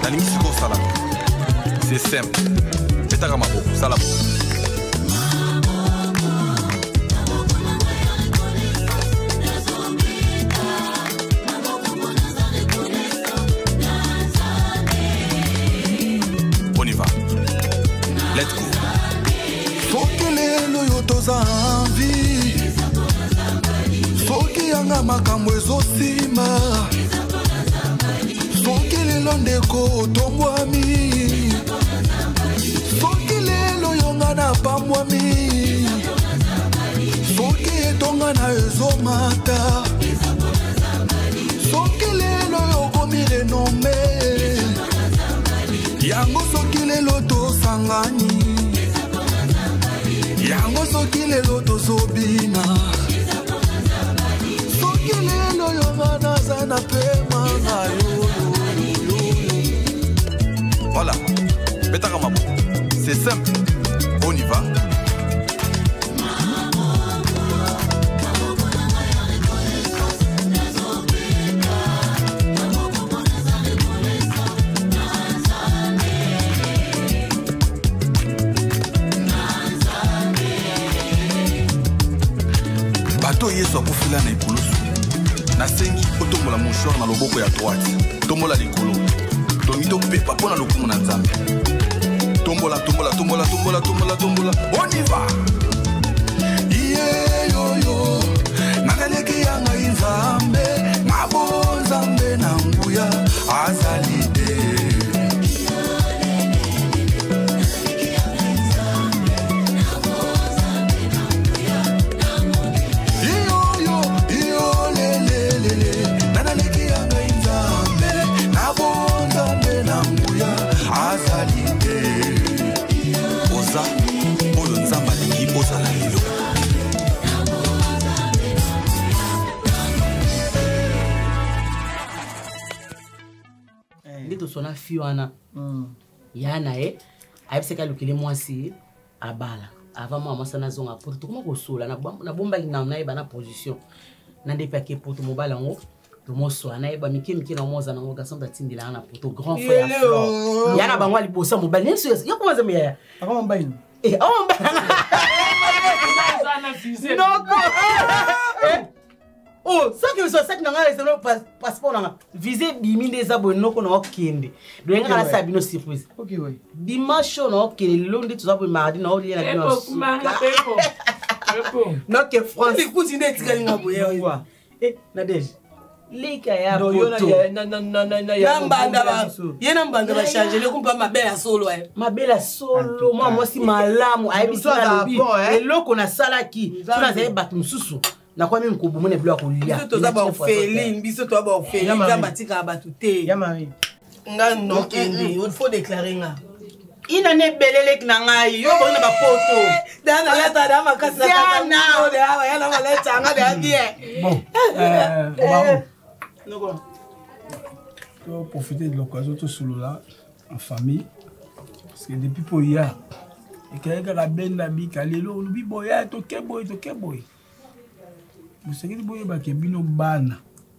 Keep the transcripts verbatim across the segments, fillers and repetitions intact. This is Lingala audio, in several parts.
C'est simple. C'est ta gamabo, ça la on y va. Let's go. Faut que les loyotos envie. Faut qu'il y ait un makambo ezosima. Faut qu'il y ait l'ondeko tomwami. Faut qu'il y ait loyongana pamwami. Faut qu'il y ait tongana ezomata. Faut qu'il y ait loyokomi renommé. Yango soki lelo tosangani. Yango soki lelo tozobina. Soki lelo yongana zana pema na yo. Voilà, Betaka Mabo, c'est simple, on y va. Bato yeso akufila na ikulusu. Nasengi otombola mouchoir na loboko ya droite. Tombola likolo. Tomito pepa pona lokumu na nzambe. Tombola, tombola, tombola, tombola, tombola, tombola. On y va. Yeah, yo, yo. Nagaleki yanga inzambe. Mabo nzambe na nguya. Azalide. Ndito sona fiwana yana e aipseka lukile mwasi abala avant moi masana zonga pour tout comment kosola na na bomba ina na eba na position na ndepa ke pour tout mobala ngo to moso na eba miki miki na moza na ngoga samba tindila na pour tout grand frère yana bangwa libosa mobala nso yo komaza meya akoma mbaini eh oh mbana non oh, ça que ça ça que n'anga les no passeport n'anga visé bimi des abonnés no kono okende donc ngala la sabino surprise ok oui dimanche no okende lundi tu sabons mardi no oli na bino non que France écoute ine tikalinga boye eh Nadège lika ya poto na na na na na ya mbanda ba yena mbanda ba changer le kumpa mabela solo eh mabela solo moi moi si malamu aibisa lobi eloko na salaki tuna zaye batu msusu na kwa mimi mkubumune bila kulia biso toza ba ofeli biso toza ba ofeli nzamba tika batu te ya mari nga no kendi il faut déclarer nga ina ne belele na ngai yo bona ba poto dana leta da makasi na kana o de aba yana maleta nga de adie bon euh bravo non quoi pour profiter de l'occasion tout solo là en famille parce que depuis pour hier et quelqu'un la benda bi kalelo lubi boya to keboy to keboy vous savez boya ba kebino bana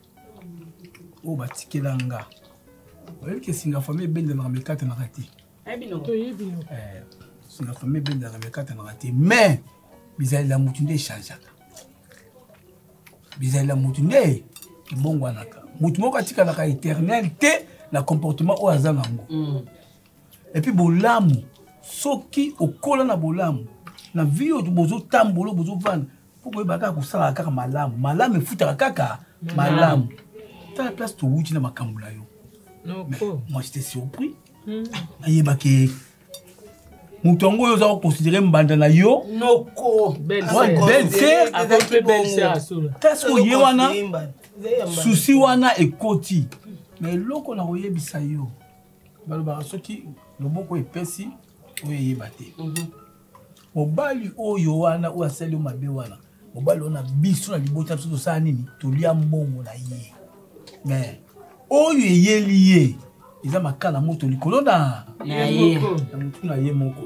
o batikelanga oyebi ke singa famille benda na mekate na kati ebino to yebino eh singa famille benda na mekate na kati mais bizali la mutunde changeaka bizali la mutunde bongo anaka mutu moko atikalaka éternel te na comportement o azanga ngo et puis bolamu soki okola na bolamu na vie oto bozo tambolo bozo vana poko ebaka kusala kaka malamu malamu efutaka kaka malamu ta la place to wuti na makambo na yo non moi j'étais surpris ayebaki mutu ngo yo za considérer mbanda na yo noko belle sœur avec belle sœur qu'est-ce que yo wana souci wana ekoti mais loko na oyebisa yo baloba soki loboko epesi oyeba te mobali oyo wana o asali mabe wana mobali ona biso na libota biso tosala nini tolia mbongo na ye mais oyo eyeli ye eza makala moto likolo na ye na mutu na ye moko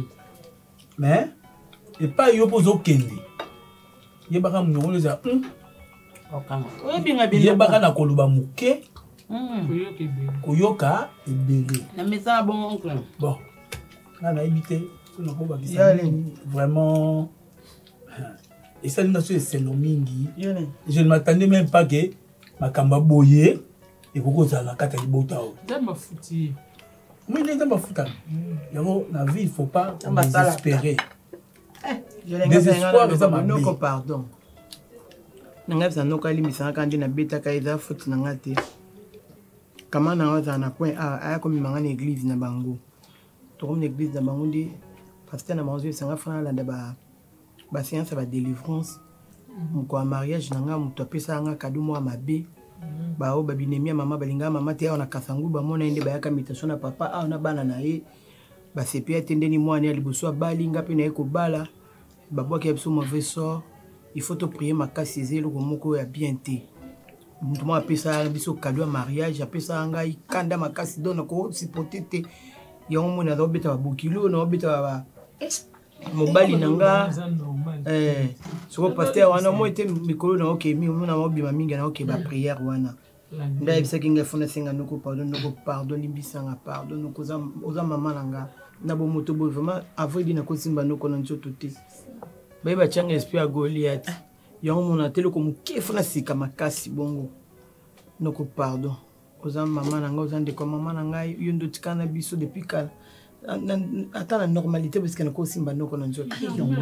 mais epai yo mpo ozokende yebaka mongongo eza yebaka na koloba moke koyoka ebele na mesa bon oncle bon là na habité on a pas ça vraiment et ça nous c'est c'est mingi je ne m'attendais même pas que makamba boye et koko za la kata libota o dama futi moi il est dans ma futa yango na vie il faut pas désespérer désespoir eza manoko pardon nanga bisa noka limisanga kandi na beta ka eza futi nanga te kama na waza na point a aya komi manga na église na bango to comme l'église na bango ndi pasteur na manzo sanga fana la ba ba séance ba délivrance mko mariage nanga muto apesa nga kadu mo mabe ba o babinemi mama balinga mama te ona kasangu ba mona ende ba yaka mitation na papa a ona bana na ye ba sepia tendeni mwana ya liboso balinga pe na eko bala babo ki abso mauvais sort il faut te prier makasi zelo ko moko ya bien te muto mo apesa biso kadu ya mariage apesa nga ikanda makasi dona ko sipotete ya omona do beta ba bokilo na beta ba mobali nanga eh so pasteur wana mo ete mikolo na okay mi mona mo bima mingi na okay ba prière wana nda ebisa kinga fona singa noko pardon noko pardon limbisanga pardon noko za oza mama nanga na bo moto bo vraiment avant dina ko simba noko na nzoto te ba ba changa esprit a Goliath yo mona telo ko muke fona sika makasi bongo noko pardon oza mama nanga oza ndeko mama nanga yo ndo tikana biso depuis kala attends la normalité parce qu'on a aussi un bandeau qu'on a déjà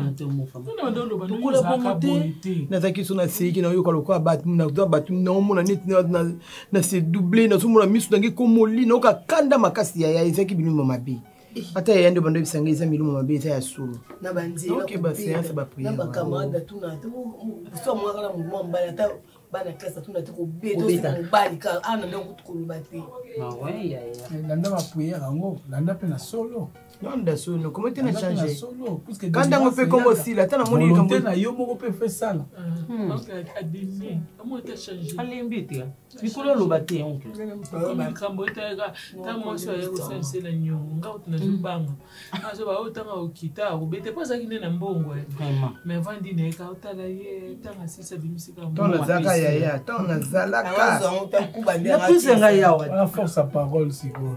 nazaki so na seki na yo kaloka bat na do bat na mo na net na na se doubler na so mo na misu nangi komoli na ka kanda makasi ya ya ezaki binu mabe ata ya ndo bando bisanga isa milu mabe isa ya suru na bandi OK ba séance ba prière na ba camarade tuna to so mo kala mo mbala ta bana classe tuna to ko beto so mbali ka ana ndo kutuluba te ah ouais ya ya landa ma prière ngo landa pe na solo Nanda solo, comment tu as changé? Quand on fait comme aussi, là, tu as mon volonté na yo moko pe fait ça là. Donc académie, comment tu as changé? Allez mbite. Bikolo lo baté oncle. Comme kambo ta ta mo so ya usense la nyonga utuna zubanga. Aso ba utanga ukita, ubete pas akine na mbongo. Vraiment. Mais vandi na ka utala ye tanga sisa bimisika. Ton zaka ya ya, ton zalaka. Azo on kuba ndera. Na plus nga ya wa. La force à parole c'est quoi?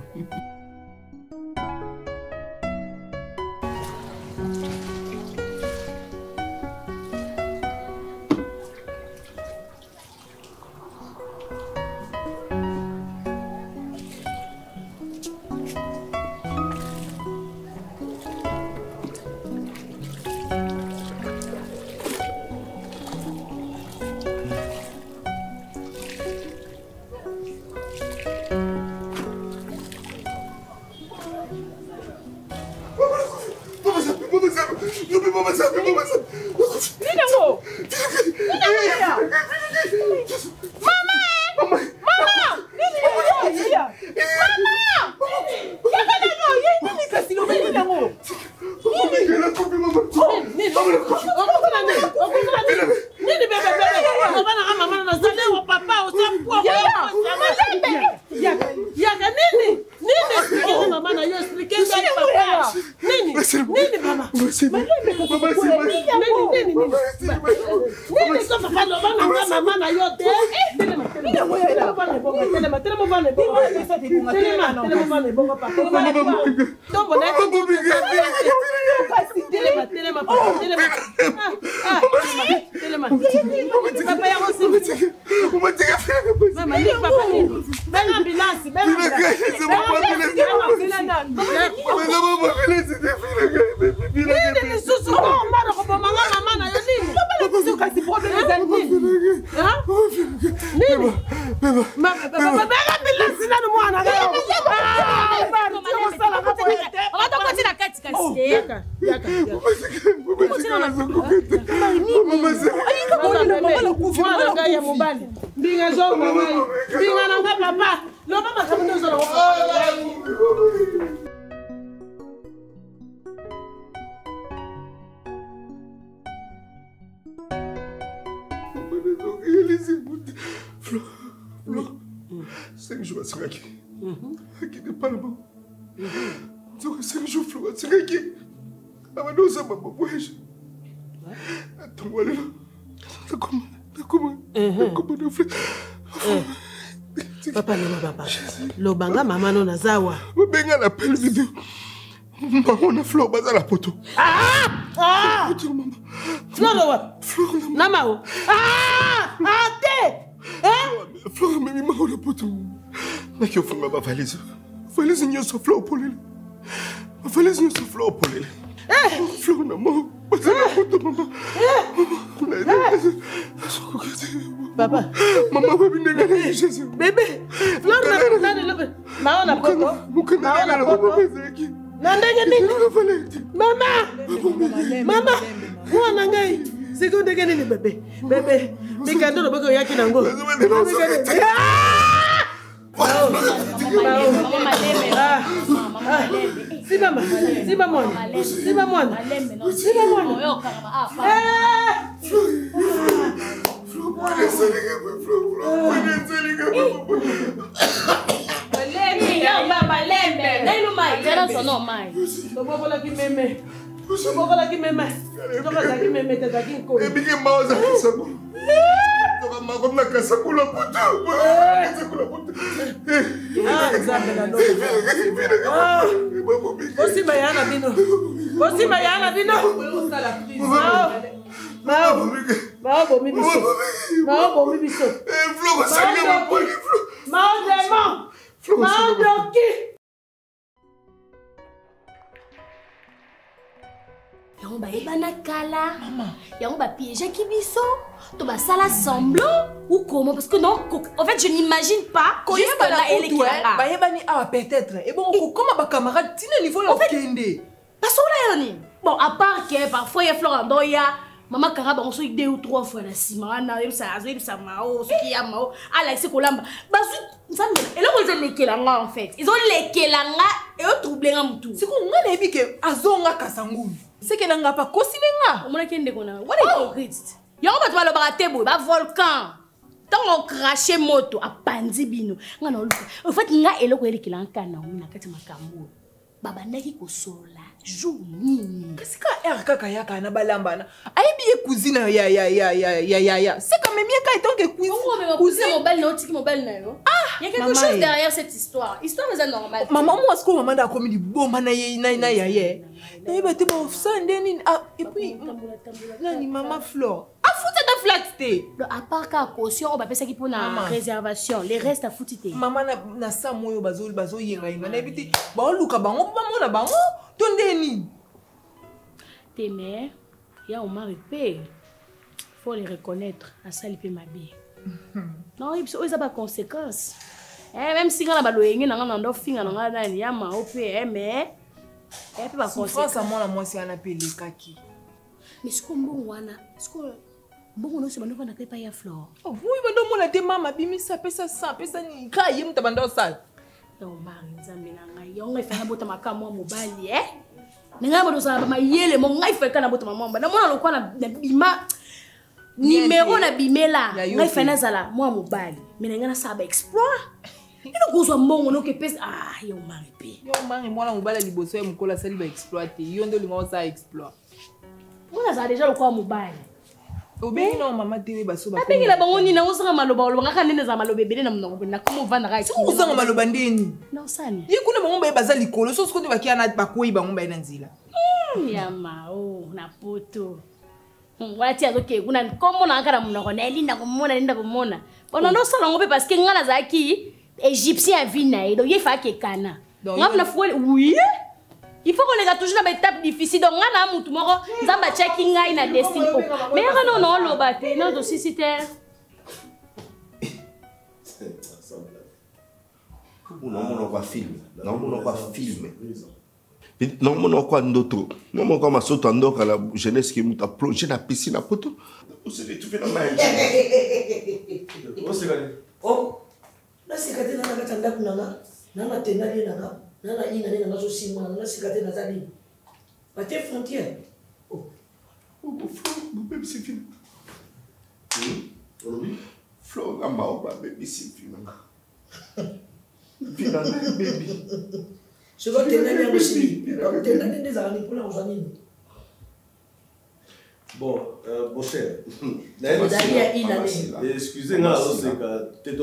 cinq jours à Siraki. Qui n'est pas le bon. Donc cinq jours Flo à Siraki. Ah non, ça m'a pas voyagé. Attends, voilà. Comment comment comment de Flo. Papa non papa. Lobanga maman non azawa. Benga la pelle vidéo. Maman na Flore baza la poto. Ah! Ah! Flore wa. Flore na Namao. Ah! Ate! Hein? Flore memi maman la poto. Na ki ofunga ba valise. Valise nyoso Flore polele. Valise nyoso Flore polele. Eh! Flore na mo. Baza la poto maman. Papa. Maman baby nenga na Jésus. Bébé. Flore na na na. Maman na poto. Maman na poto. Nandenge nini? Mama! Mama! Mwana ngai. Siko ndenge nini bébé? Bébé. Mikando no bako yaki nango. Si mama, si mama, si mama, si mama. Bobola ki meme. Bobola ki meme. Bobola ki meme tata ki ko. E bigi mauza kisako. Toka makona kasakula puta. Kasakula puta. Ah, zambe na no. Ah. Bosi bayana bino. Bosi bayana bino. Mao. Mao bo mi biso. Mao bo mi biso. Eh, Flo ko sali mo poli Flo. Mao demo. Mao doki. Yango bayebana kala. Yango ba piéger ki biso. To ba sala semblant ou comment parce que non en fait je n'imagine pas juste là elle est là. Bayebani ah peut-être. Et bon comment ba camarade tina niveau là kende. Parce que là yoni. Bon à part que parfois il y a Florando il y a maman kara ba on so deux ou trois fois la sima na yeb sa yeb sa mao ce qui a mao ala c'est kolamba. Ba nzambe et là ils ont les kelanga en fait. Ils ont les kelanga et au troublé ngam tout. C'est qu'on a les que azonga kasangulu. C'est que n'anga pas kosinenga. On m'a kende kona. What is hypocrite? Yango bato ba lobaka tebo ba volcan. Tant on cracher moto a pandi bino. Ngana oluka. En fait nga eloko elekila nkana na kati makambo. Baba ndaki kosola jour nini. Qu'est-ce que R kaka yaka na balambana? Aibi cousine ya ya ya ya ya ya ya. C'est quand même bien quand tant que cousine. Cousine mobile na otiki mobile na yo. Ah, il y a quelque chose derrière cette histoire. Histoire est normale. Maman moi ce que maman da comme di bomba na ye na na ya ye. Et bah tu m'as ça ndeni ah et puis nani maman Flore. A foutre de flatté. À part ka caution on va penser qu'il pour na réservation. Les restes à foutité. Maman na na sa moyo bazo bazo yenga yenga na ebiti. Ba luka bango ba mona bango. Tondeni. Tes mères, il y a un mari pé. Faut les reconnaître. À ça il peut m'habiller. Non, il y a pas de conséquences. Eh même si on a pas de loyer, on a un endroit fin, on a un il y a ma O P, mais il y a pas de conséquences. France à moi la moi c'est un appel les kaki. Mais ce qu'on bon wana, ce qu'on bon non c'est bon on a pas ya Flore. Oh oui, mais non mon a des maman bimi ça pesa ça pesa ni kaye mutabanda sale. Donc mari nzambe na ngai on fait na bota makamo mobali eh. Ninga bodo sa ba mayele mo ngai fait kana bota mamamba. Na mona lokwa na bima numéro na bimela ngai fait na zala moi mobali. Mais ninga na sa ba exploit. Ino gozwa mbongo no ke pesa ah yo mari pe. Yo mari mwana mobali liboso ya mukola sali ba exploiter. Yo ndo linga sa exploit. On a déjà lokwa mobali. Obengi no mama tewe baso ba. Abengi la bango ni na usanga maloba loba ngaka nene za maloba bele na mnongo na kuma vanda ga. Siko usanga maloba ndeni. Na usani. Yi kuna bango ba baza likolo so siko bakia na bakoi bango ba ina nzila. Ya mao na poto. Wati azoke kuna komo na ngaka mnongo na elinda kumona linda kumona. Bona no sala ngobe parce que ngana za ki égyptien vina et donc il fa ke kana. Ngam foué oui. Il faut qu'on ait toujours une étape difficile. Donc, on a un mot, Zamba checking in a destinée. Mais non, non, non, l'obate, non, aussi c'était. Non, on va filmer. Non, on va filmer. Non, on va d'autres. Non, on va s'attendre à la jeunesse qui m'a plongé dans la piscine à poteau. On s'est dit, tu fais la main. Oh, là, c'est quand tu as un tanda kunanga, nana tenali nanga. Nana ina nina nazo sima nana sikate nazali. Bate frontière. Oh. Oh, Flo, bébé c'est fini. Oui. Flo, la maoba bébé c'est fini. Fina bébé. Je vais te donner un aussi. Comme te donner des années pour la journée. Bon, euh, mon cher. Excusez-moi, c'est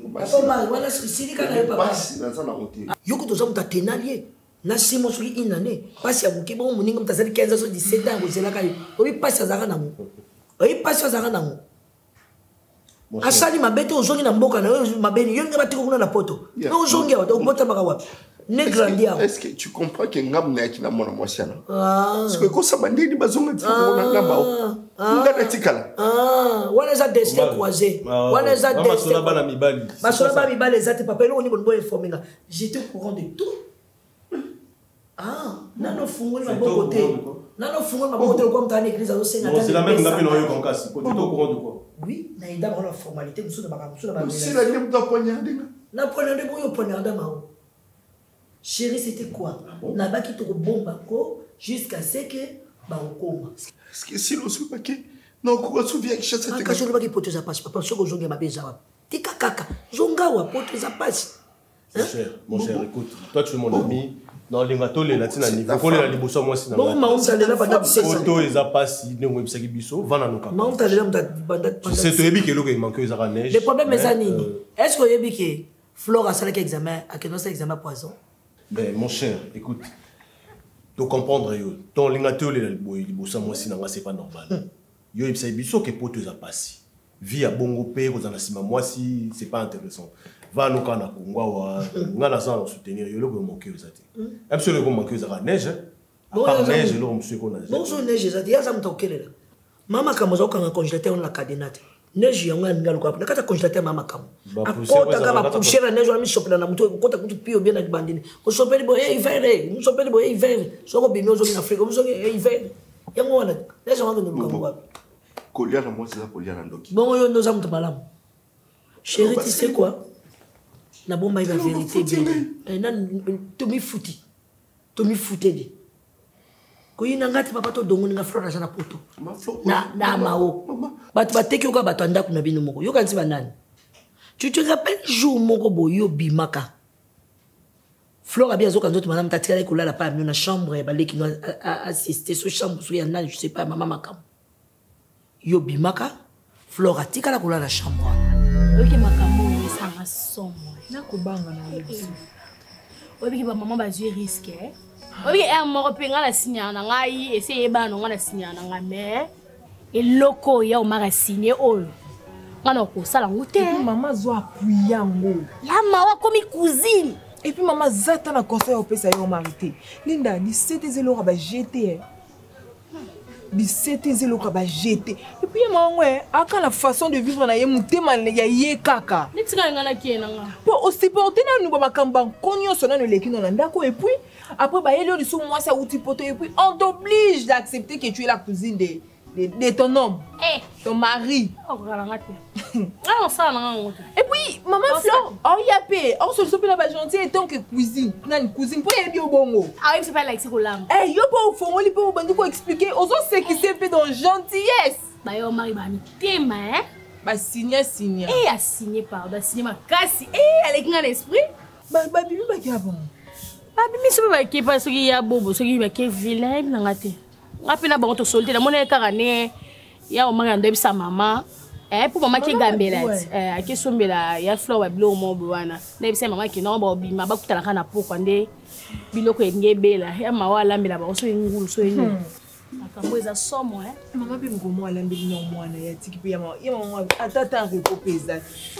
yoko toza muta tenalie na simo soki inane pasi ya buke bon muninga mutazali quinze so dix-sept ans kozela kai obi pasi azaka nango obi pasi azaka nango asali mabete ozongi na mboka na mabeni yonga batiko kuna na poto ozongi wa obota maka wapi ne grandir. Est-ce que tu comprends que ngam na kina mona mwasiana parce que ko sabandeni bazonga tiko na ngamba ngana tikala ah wana za destin croisé wana za destin bana mibali basola ba mibali ezate papa eloko ni bongo informinga j'étais au courant de tout. Ah, nano fungoli maboko te. Nano fungoli maboko te comme ta église à l'océan. C'est la même ngapi na yo konkasi. Tu es au courant de quoi? Oui, na ida ba la formalité musu na baka musu na ba. C'est la game de poignarder. Na poignarder boyo poignarder mao. Chérie, c'était quoi? Na ba ki to bomba ko jusqu'à ce que ba okoma. Est-ce que si l'on se paquet non ko so vient que chasse te. Ka so ba ki poto za passe papa so ko zonga ba beza. Tika kaka. Zonga wa poto za passe. Mon cher, mon cher, écoute, toi tu es mon ami. Non, les gâteaux, les latins, il faut les aller bosser moi. Non, mais on s'allait là pendant six ans. Photo, ils ont passé, ils ont fait biso, vana nous. Mais on s'allait là pendant. C'est toi qui l'eau qui manque, ils ont neige. Le problème est ça, est-ce que vous que Flore a fait l'examen, à quel moment examen poison? Ben, mon cher, écoute, tu comprendre, ton lingato, les bosser moi, sinon c'est pas normal. Yo, il s'est biso que pour te passer. Vie à bongo pé, vous en avez moi si c'est pas intéressant. Va nous kana kungwa nga na ça soutenir yo le ko manquer aux ati absolument manquer aux neige à part neige le monsieur ko na bon so neige za dia za mtokelela mama kama zo kanga congélateur na cadenate neige yanga ngalo kwa na kata congélateur mama kama akota kama poussière neige wa mi sopela na mtu kota kutu pio bien na bandini ko sopeli bo eh hiver mu sopeli bo eh hiver so ko binozo na Afrique mu so eh hiver yango wana neige wangu ndo kwa kolia na moi c'est ça kolia na ndoki bon yo ndo za mtu malamu chérie tu sais quoi na bomba la vérité bien na to mi futi to mi futedi ko yina ngati papa to dongo nga flora sana poto na na mao bat bateki oka batanda kuna bino moko yo kanzi banani tu te rappelles jour moko boyo bimaka flora bien zoka nzoto madame tatika ko la pa na chambre ba leki no assister so chambre so ya nani je sais pas maman makam yo bimaka flora tika la ko la chambre ok makambo sanga somo na kubanga na yesu obi ki ba maman ba jouer risque obi e mo ko pinga la signana ngai essayer ba no ngana signana nga mais eloko ya o mara signer oyo ngana ko sala ngute maman zo appuyer ngo la mawa komi cousine et puis maman zata na conseil au pesa yo marité linda ni c'était zelo ba jeter dix-sept zelo ka ba jeter et puis maman ouais aka la façon de vivre na ye mutema ya ye kaka nitinga ngana kiena nga pour aussi porter na nous ba makamba konyo sona no leki no ndako et puis après bah il y a du sous moi ça outil poto et puis on t'oblige d'accepter que tu es la cousine de de, de ton homme eh ton mari oh galanga te ah ça na nga et puis maman Flore oh y a paix on se sope la ba gentil et tant que cousine nani cousine pour y bien bongo ah c'est pas like c'est colam eh yo pas au fond li pour bandi ko expliquer aux autres ce qui s'est fait dans gentillesse bah yo mari ba mi tema hein ba signer signer eh a signer par ba signer ma kasi eh avec un esprit ba ba bibi ba kia bon ba bibi so ba ki pa so ki ya bobo so ki ba ki vilain na ngate ngapina ba to solde na mona ka ne ya o mari ndo bisa mama eh pour maman qui gambela eh aki sombela ya Flore wa bilo mo bwana na bisa mama ki no ba obima ba kutala kana poko nde biloko engebela ya mawa lambela ba so ngulu so yenyu akambo eza somo eh mama bi ngomo alambeli no mwana ya tiki pe ya mama ya mama atata repopeza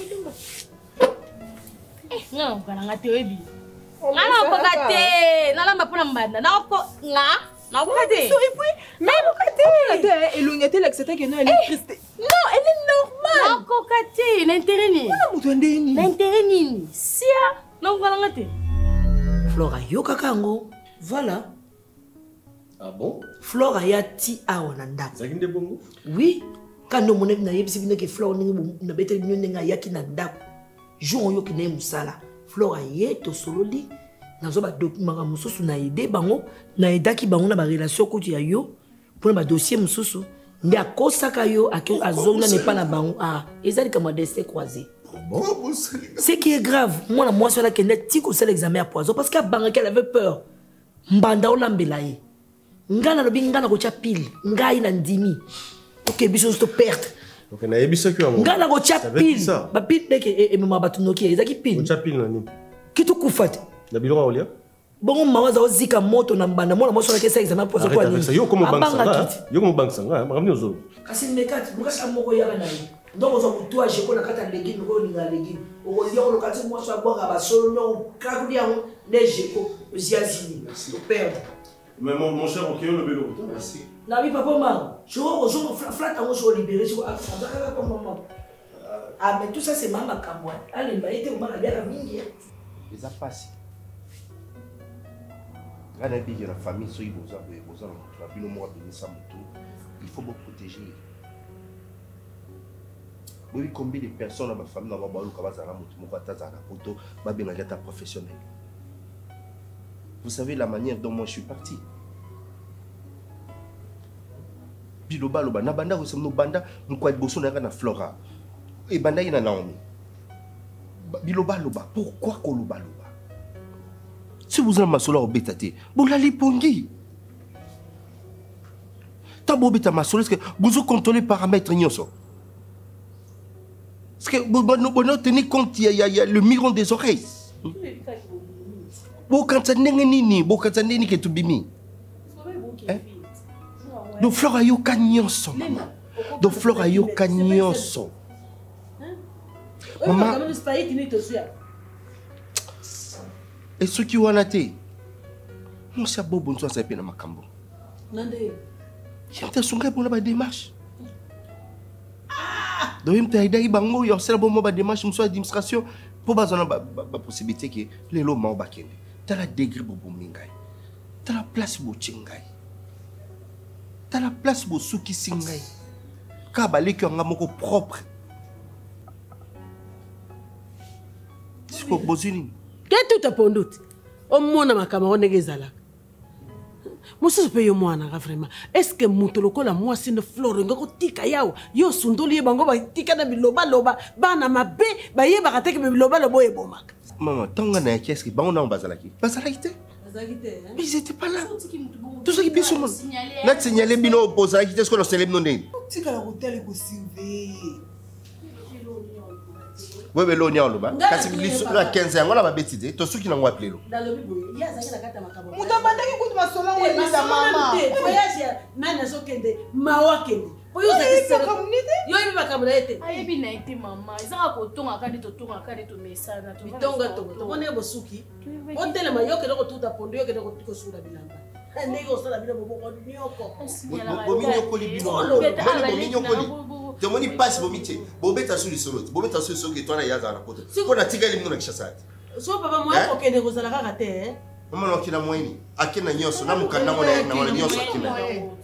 eh non kana ngate obi ngala ko ngate nalamba pona mbanda na ko nga na ko ngate so et puis même ngate elongete l'accepter que non elle est triste non elle est normale na ko ngate l'intérêt ni na mutu ndeni l'intérêt ni sia non ko ngate Flora yoka kango voilà. Ah bon? Flora ya ti awa na ndako. Zakinde bongo? Oui. Quand on mona na yebisi bino ke Flora ningi na bete bino ninga yaki na ndako. Jour yo ki na musala. Flora ye to sololi nazo ba document mususu na ide bango na edaki bango na ba relation ko ya yo pour ba dossier mususu ndi akosaka yo akyo azonga ne pas na bango ah ezali comme destin croisé. Bon, ce qui est grave, moi, moi, je suis là, tiko c'est l'examen à poison parce qu'elle qu'elle avait peur. Mbanda ou l'ambelaye. nga nalobi nga nakotya pile ngai na ndimi oke biso nyonso toperte nga nakotya pile bapile ndeke emema bato noki ezalaki pile kitukufa te bongo mama aza ozika moto na mbanda mwana mwasi onaki esakisa na poso kasi mekati mokasa moko yaka na ye ndoko ozwa motu ajeko na kati ya legime okolinga ya legime okolia olokati mwasi abwaka basolo nyongo kakuli yango nde jeko oziazini operde Mais mon, mon cher, ok, le vélo. Merci. La vie, papa, maman. Je vois, je vois, flat, on se libérer. Je vois, ah, mais tout ça, c'est maman Kamwa. Allez, bah, il était au bar à bien la mine. Les a passé. Regardez bien la famille, soyez vos amis, vos amis. La vie, le mot a béni sa moto. Il faut me protéger. Oui, combien de personnes dans ma famille, dans ma famille, dans ma famille, dans ma famille, dans ma famille, dans professionnel. Vous savez la manière dont moi je suis parti. Biloba loba na banda ko semno banda mko boso na na Flora. E banda ina Naomi. Biloba loba pourquoi ko loba loba? Si vous en masola obetate, vous la lipongi. Ta bobeta masola est-ce que vous contrôlez les paramètres nyoso? Est-ce que vous ne tenez compte il y a le miron des oreilles? Bokanta nenge nini bokanta nini ke tubimi do flora yo kanyonso mama do flora yo kanyonso mama et ce qui wana te mo sa bobo nso sa pe na makambo nande yanta sunga pour la démarche do yimta ida ibango yo sela bo mo ba démarche mo administration pour bazana ba possibilité que les lots ma bakende. T'as la degré pour Mingai. T'as la place pour Chingai. T'as la place pour Suki Singai. Kabale qui ont un mot propre. C'est quoi, Bozuni? Qu'est-ce que tu as pour doute? Au moins, ma camarade n'est pas là. Monsieur, je peux moi vraiment. Est-ce que Moutoloko la moi c'est une flore ngoko tika yao yo sundoli bango ba tika na biloba loba bana mabe ba ye ba kateke biloba lobo e bomaka. Maman, tant qu'on a qu'est-ce qui ba on a bazalaki. Bazalaki. Bazalaki. Mais ils étaient pas là. Tout ça qui bien sur moi. N'a signalé bino bazalaki est-ce qu'on a célèbre non né. Tika la hôtel ko silver. Ouais mais l'onia loba. Kasi biso la quinze ans on a ba betide. To suki na ngwa appeler lo. Dans le bibo, il y a ça na kata makabo. Mutabandaki kutu masola we ni za mama. Voyage nana sokende mawakende. Poyo za kisera community. Yo ibi makabo ete. Ayebi na ete mama. Izaka ko tonga kandi to tonga kandi to mesana to. Bitonga to. To kone bosuki. Otele mayoke loko tuta pondo yoke loko tuko sura bilamba. Ndego sala bila bobo ko nyoko. Bominyo ko libino. Bominyo ko li. Tu m'as dit passe vos métiers. Bobé t'as sur le solo. Bobé t'as sur le solo que toi na yaza na poto. Ko na tiga limno na kishasati. So papa moi ko kende ko sala ka te eh. Mama no kina moini. Akina nyoso na mukanda mona na mona nyoso akina.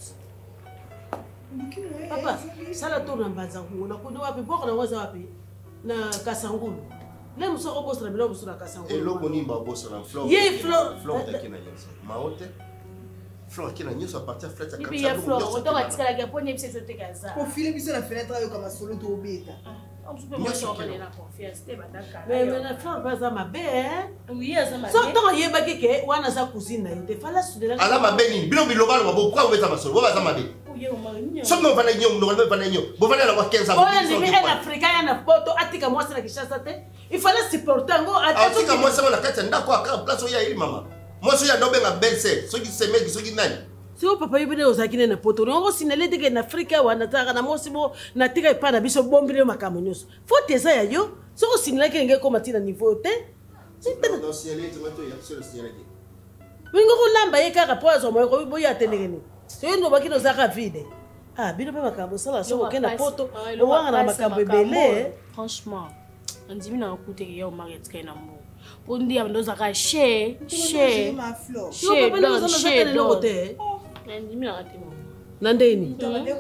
Papa, sala tourna mbaza ko na ko wapi boko na waza wapi na Kasangulu. Le muso ko bosa bila bosa na Kasangulu. E loko ni ba bosa na Flore. Ye Flore. Flore takina nyoso. Maote. Flore qui n'a rien sur partir flèche à quatre cents. Flore, on doit tirer la gaponne et c'est ce que ça. Pour filer sur la fenêtre avec comme un solo de bêta. On peut moi surveiller la confiance, c'était badaka. Mais mais Flore pas ça ma belle. Oui, ça ma. So tant yé ba keke wana sa cousine na yote fala sudela. Ala ma belle, bilo bilo ba ba pourquoi vous êtes ma solo? Ba za ma belle. Oui, on m'a mis. Somme on va na nyom, on va na nyom. Bo va na quinze ans. On est en Afrique, il y a na poto atika moi c'est la Kinshasa te. Il fallait supporter ngo atika moi c'est na kati ndako aka place oya ili mama. Moi so ya dobe ma belle sœur, so qui se met so qui nani. Si o papa yibine ozakine na poto ngo sinele teke na Afrika wana taka na mosi bo na tika pa na biso bombile makamo nyoso fote za ya yo so ko sinele ke ngeko matina niveau te non sinele tomato ya sur le sinele wingo ko lamba ye kaka pozo mo ko boya tenegene so yo ndo bakino zaka vide ah bino pa makamo sala so ko na poto o wanga na makambo ebele franchement ndimi na okute ke yo Mariette ke na mbo ondi ya ndo zaka she she she don she don ndimi na ate mo nandeni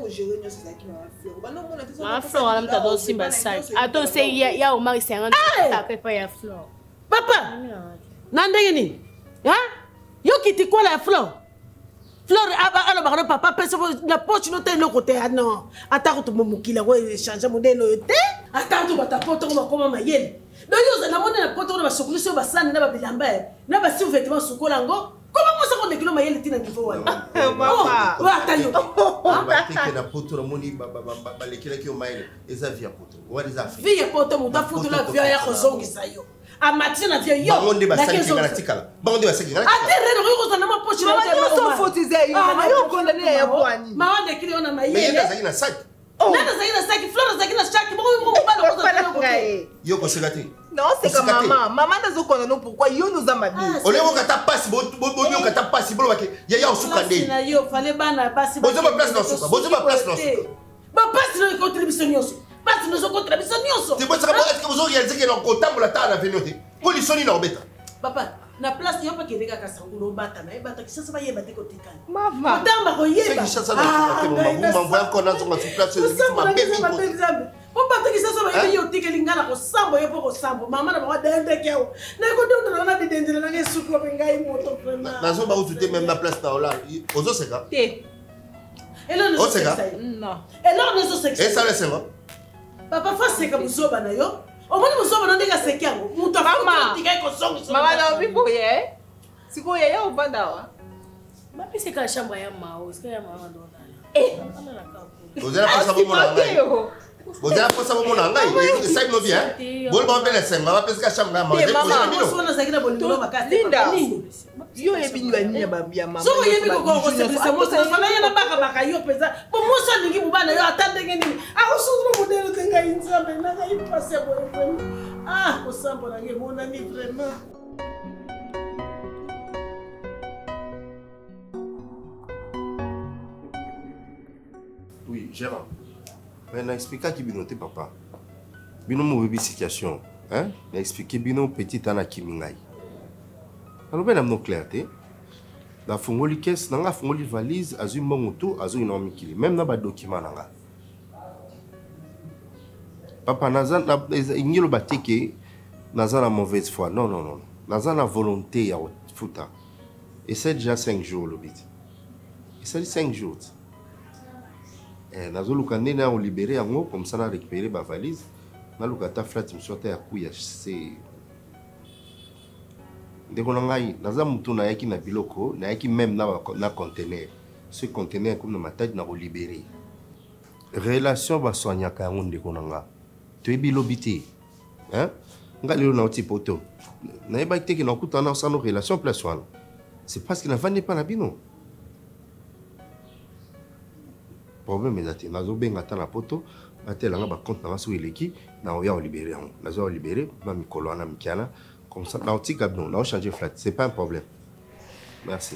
ma Flore ala mtado simba sac ato se ya ya o mari cinquante ta pa ya Flore papa nandeni ha yo kiti kwa la Flore Flore aba ala bakano papa pesa na poche no te no côté ah non ata ko mukila ko changer modelo te ata to bata poto ko makoma mayele donc yo za na mona na poto na basokuluso basana na babilamba na basi vêtements sukolango comment moi ça ko de kilo mayele tina niveau wana Mama. oh ata yo bateke na poto na moni balekela ki omaile eza via poto wa des affaires via poto muta futu la via ya kozongisa yo amati na via yo bangonde basaki ngana tikala bangonde basaki ngana tikala ate rero ko na mapochi Mama yo so fotize yo mama yo condamné ya kwani mama de kilo na mayele mais yenda zaki na sac nana zaki na sac flora zaki na sac mo mo balo ko za yo ko segati non c'est comme maman maman nazo condamné pourquoi yo nous a mabi on est ko kata passe bo bo yo kata passe bo baki ya ya osuka ndé na yo fallait bana passe bozo ba place dans suka bozo ba place dans suka ba passe no contribution nyoso passe no contribution nyoso te bozo ba est-ce que vous réalisez que l'on comptable la ta na venir pollution ni na obeta papa na place yo pa keleka ka sangulo bata na ebata kisasa ba yeba te kotikana mama tamba ko yeba c'est kisasa na ko mama m'envoie encore dans son place c'est ma bébé on bata kisasa ba yeba yo tikelingana ko sambo yo poko sambo mama na ba dende kyao na ko dondo na dende na ngesuku ba ngai moto vraiment na zo ba utu te même na place na ola ozo seka te elo no seka non elo no seka et ça le seka papa fa seka musoba na yo omoni musoba na ndeka seka yango muto mama tikai ko songo mama na bibo ye siko ye yo bandawa Mapi c'est ka chambre ya mao, c'est ya mama ndona. eh ozela pasa bo mona ngai ozela pasa bo mona ngai ça no bien bol ba bele senga ba pesa chambre ya mao mama musoba zakina bolingolo makate linda yo yebinywa ni ba ya mama so yebi ko ko se se mo se fala yana baka baka yo pesa bo mo so ndingi bubana yo atande ngeni a ko so mo modelo tenga inzambe na ga ipase bo ah ko sambo na nge mona ni vraiment. Oui, Gérard. Mais n'a expliqué qui binote papa. Bino mo bebi situation, hein? N'a expliqué bino petit ana kimingai. Alors ben amno clarté. La fongoli caisse nanga fongoli valise azu mongoto azu inomi kili même na ba document nanga. Papa naza na ingilo bateke naza na mauvaise foi. Non non non. Naza na volonté ya futa. Et c'est déjà cinq jours le bit. Et c'est cinq jours. Eh, nazoluka ndene ya libérer yango comme ça na récupérer ba valise na luka ta flat msote ya kuya c'est ndeko na ngai naza mutu na yaki na biloko na yaki même na na conteneur ce conteneur comme na matadi na ko libérer relation ba soignaka yango ndeko na nga to ebilobité hein nga lelo na oti poto na yeba teke na kutana sa no relation place wana c'est parce qu'il n'a vandi pas na bino. Problème est que nazo benga ta na poto batela nga ba compte na so eleki na oya libérer on nazo libérer ba mikolo na mikiana comme ça na otika bino na changer flat c'est pas un problème. Merci.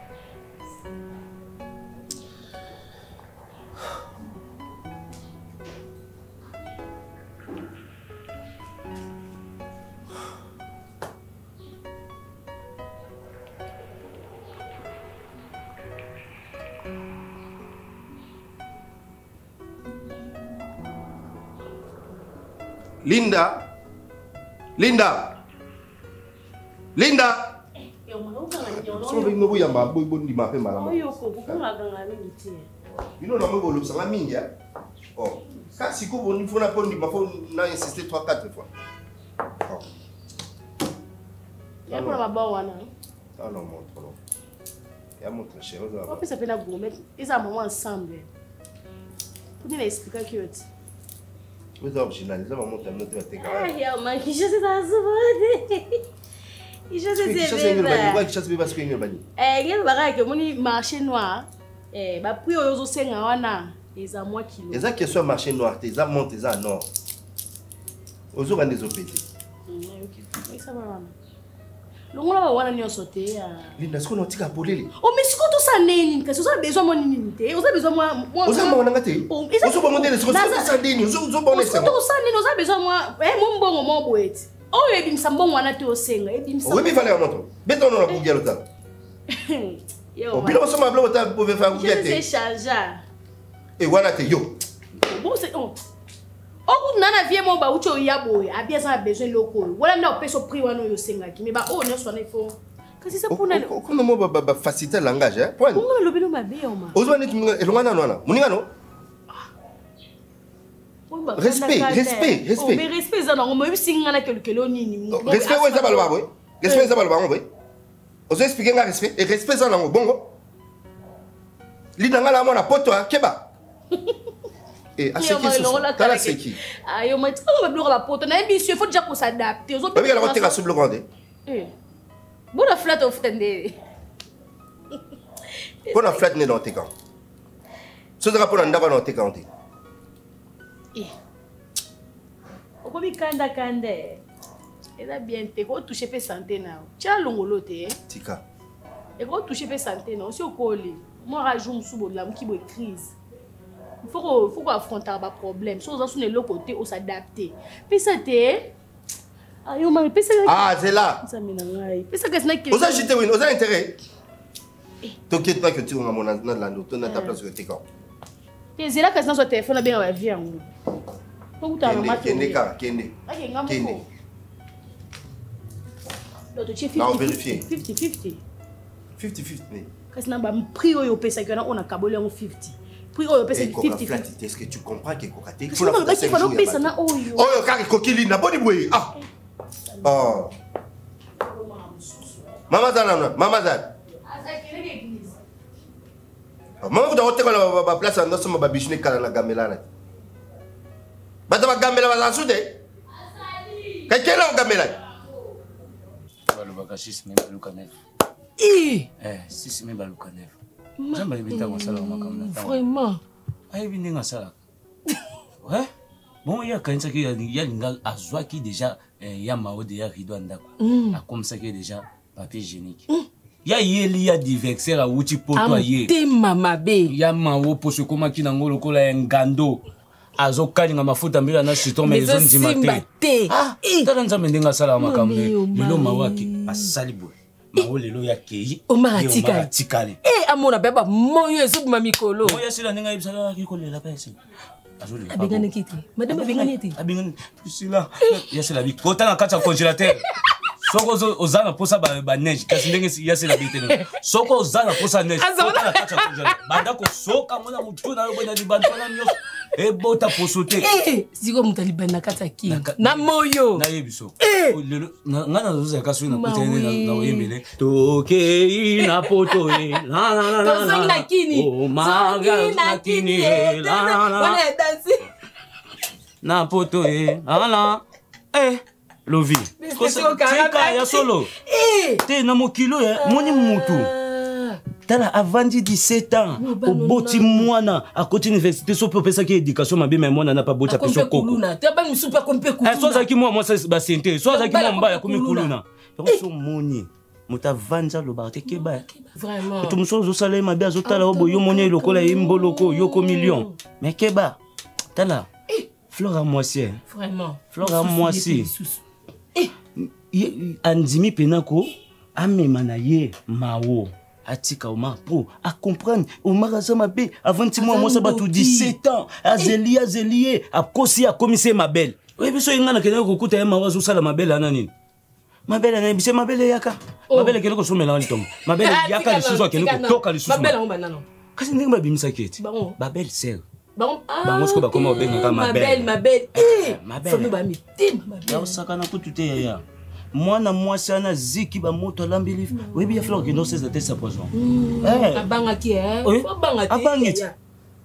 Linda, Linda, Linda. So we know we are my boy boy di mape malama. Oyo ko bukuma ganga mingi. Bino na mbo lo sanga mingi ya. Oh, kasi ko boni fona pon di mafo na insister trois quatre fois. Oh. Ya kwa mabao wana. Ah non, mon trop. Ya mon très cher. On peut s'appeler la gourmet. Ils ont un moment ensemble. Pour dire expliquer que tu vous originalisez vraiment ta note de ah, ya ma qui je sais ça souvent. Je sais c'est bien. Je sais bien parce que il bani. Eh, il va que mon marché noir eh ba prix oyo senga wana eza moi kilo. Eza que soit marché noir, eza monte eza nord. Ozo ga des opétés. Mm, OK. Ça va maman. Longola ba wana nyonso te ya. Linda siko na tika polele. Oh mais siko to sa neni parce que ça besoin mon nini. Oza besoin moi moi. Oza mo nanga te. Ozo ba mondele siko sa neni, ozo ozo ba nesa. To sa neni oza besoin moi eh mo mbongo mo boeti. Oh ebimisa mbongo wana te osenga ebimisa. Oui, mais fallait en moto. Beto no na kugia lota. Yo. Obilo so ma blo ta pouvait faire kugia te. C'est charger. Et wana te yo. Bon c'est oh. Oku nana vie mo ba ucho ya boy, abia sa besoin loko. Wala na peso prix wana yo senga ki. Mais ba oh ne so na ifo. Kasi ça pour na. Ko no mo ba ba faciliter le langage hein. Point. Ngo lobelo mabe o ma. Ozo ni elongana nona. Muninga no. Respect, respect, respect. Oh, mais respect ça non, moi singa na quelque lo nini. Respect ouais ça balba boy. Respect ça balba boy. Vous expliquez un respect. Et respect, ça, non, bongo. L'idanga la mona poto, keba. Et à ce qui est t'as la c'est qui? Ah, yo, mais tu peux me bloquer la poto. Na bien sûr, faut déjà qu'on s'adapte. Vous avez la route à se bloquer. Eh. Bon, la flat of tende. Bon, la flat n'est dans tes camps. Ce sera pour l'andava dans tes camps. Eh. Okobi kanda kanda. Et là bien te ko toucher pe santé na. Tia longolo te. Tika. Et ko toucher pe santé na, aussi au collé. Moi rajoute sous la qui boit crise. Il faut faut affronter un problème. Si on est sur le côté, on s'adapter. Puis ça te ah yo mami, puis ça ah c'est là. Ça me n'angai. Puis ça que c'est que. Osa jeter oui, osa intérêt. T'inquiète pas que tu vas mon dans la note, dans ta place que tu es. T'es là que ça sur téléphone bien va vie en. Faut que tu as un match. Kende ka, kende. Kende. L'autre chef. Non, vérifier. cinquante cinquante. cinquante cinquante. Parce que n'a pas prix au pesa que on a cabolé en cinquante. Prix au pesa cinquante cinquante. Est-ce que tu comprends que Kokate faut la faire cinq jours. Pesa na oyo. Oyo kaki kokili na boni boy. Ah. Oh. Mama zana, mama zana. Mama vous doit te la place en somme ba bichine kala na gamela. Bata ba gamela ba soude. Quelqu'un là gamela. Ba lo bakashis même le canal. Eh, si c'est même baluka neuf. J'aime bien ta consala makamna. Vraiment. Aïe bien ngasala. Ouais. Bon, il y a quand ça qui il y a linga azwa qui déjà il y a mao déjà rido andako. A comme ça qui déjà papier hygiénique. Il y a yeli il y a diverser à uti poto yé. Te mama be. Il y a mao poso koma ki nangolo kola ngando. Azo kali nga mafuta mbila na sito mais zone du matin. Ah, tala nzambe ndenga sala makamna. Lilo mawaki asalibo. Maolelo ya keyi Omar atikali eh amona baba moyo ezubuma mikolo moyo sila ninga ibisala kikolela pese azuli abengane kiti madame abengane kiti abengane sila yasela bi kota na kacha congélateur soko ozana posa ba ba neige kasi ndenge yasela bitene soko ozana posa neige kota na kacha congélateur banda ko soka mona mutu na yo bana libantana nyo e bota posote eh siko mutaliba na kata ki na moyo na yebiso lelo ngana zoza kaso na kutene na oyembele toke na poto e la la la la la na kini o maga na kini la la la wala dansi na poto e la la eh lovi tika ya solo eh te na mokilo ya moni mutu tala avant dix-sept ans au boti mwana à côté université so peut ça qui éducation mabe mais mwana na pas boti peso koko te ba misupa kompe kuluna so za ki moi moi ba sente so za ki moi mbaya komi kuluna so moni muta vanja lo ba te keba vraiment tout muso zo sala mabe azotala obo yo moni lokola imboloko yo ko million mais keba tala Flora Moissi vraiment Flora Moissi eh andimi penako amema na ye mawo atika Omar pro à comprendre Omar azama be avant moi moi ça ba tout dix-sept ans azeli azeli a kosi a commissaire ma belle oui biso ingana kena ko kuta ma wazo sala ma belle anani ma belle anani bise ma belle yaka ma belle kele ko somela ni tom ma belle yaka le suzo kele ko toka le suzo ma belle on banana kasi ndenge ba bimisa kete ba belle sœur bon ba ngosko ba koma obenga ma belle ma belle eh ma belle faut ba mi tim ma belle ya sakana ko tuté ya mwana mwasi ana ziki ba moto lambili webi ya fleur qui non c'est de sa poison eh abanga ki eh faut banga ti abanga ti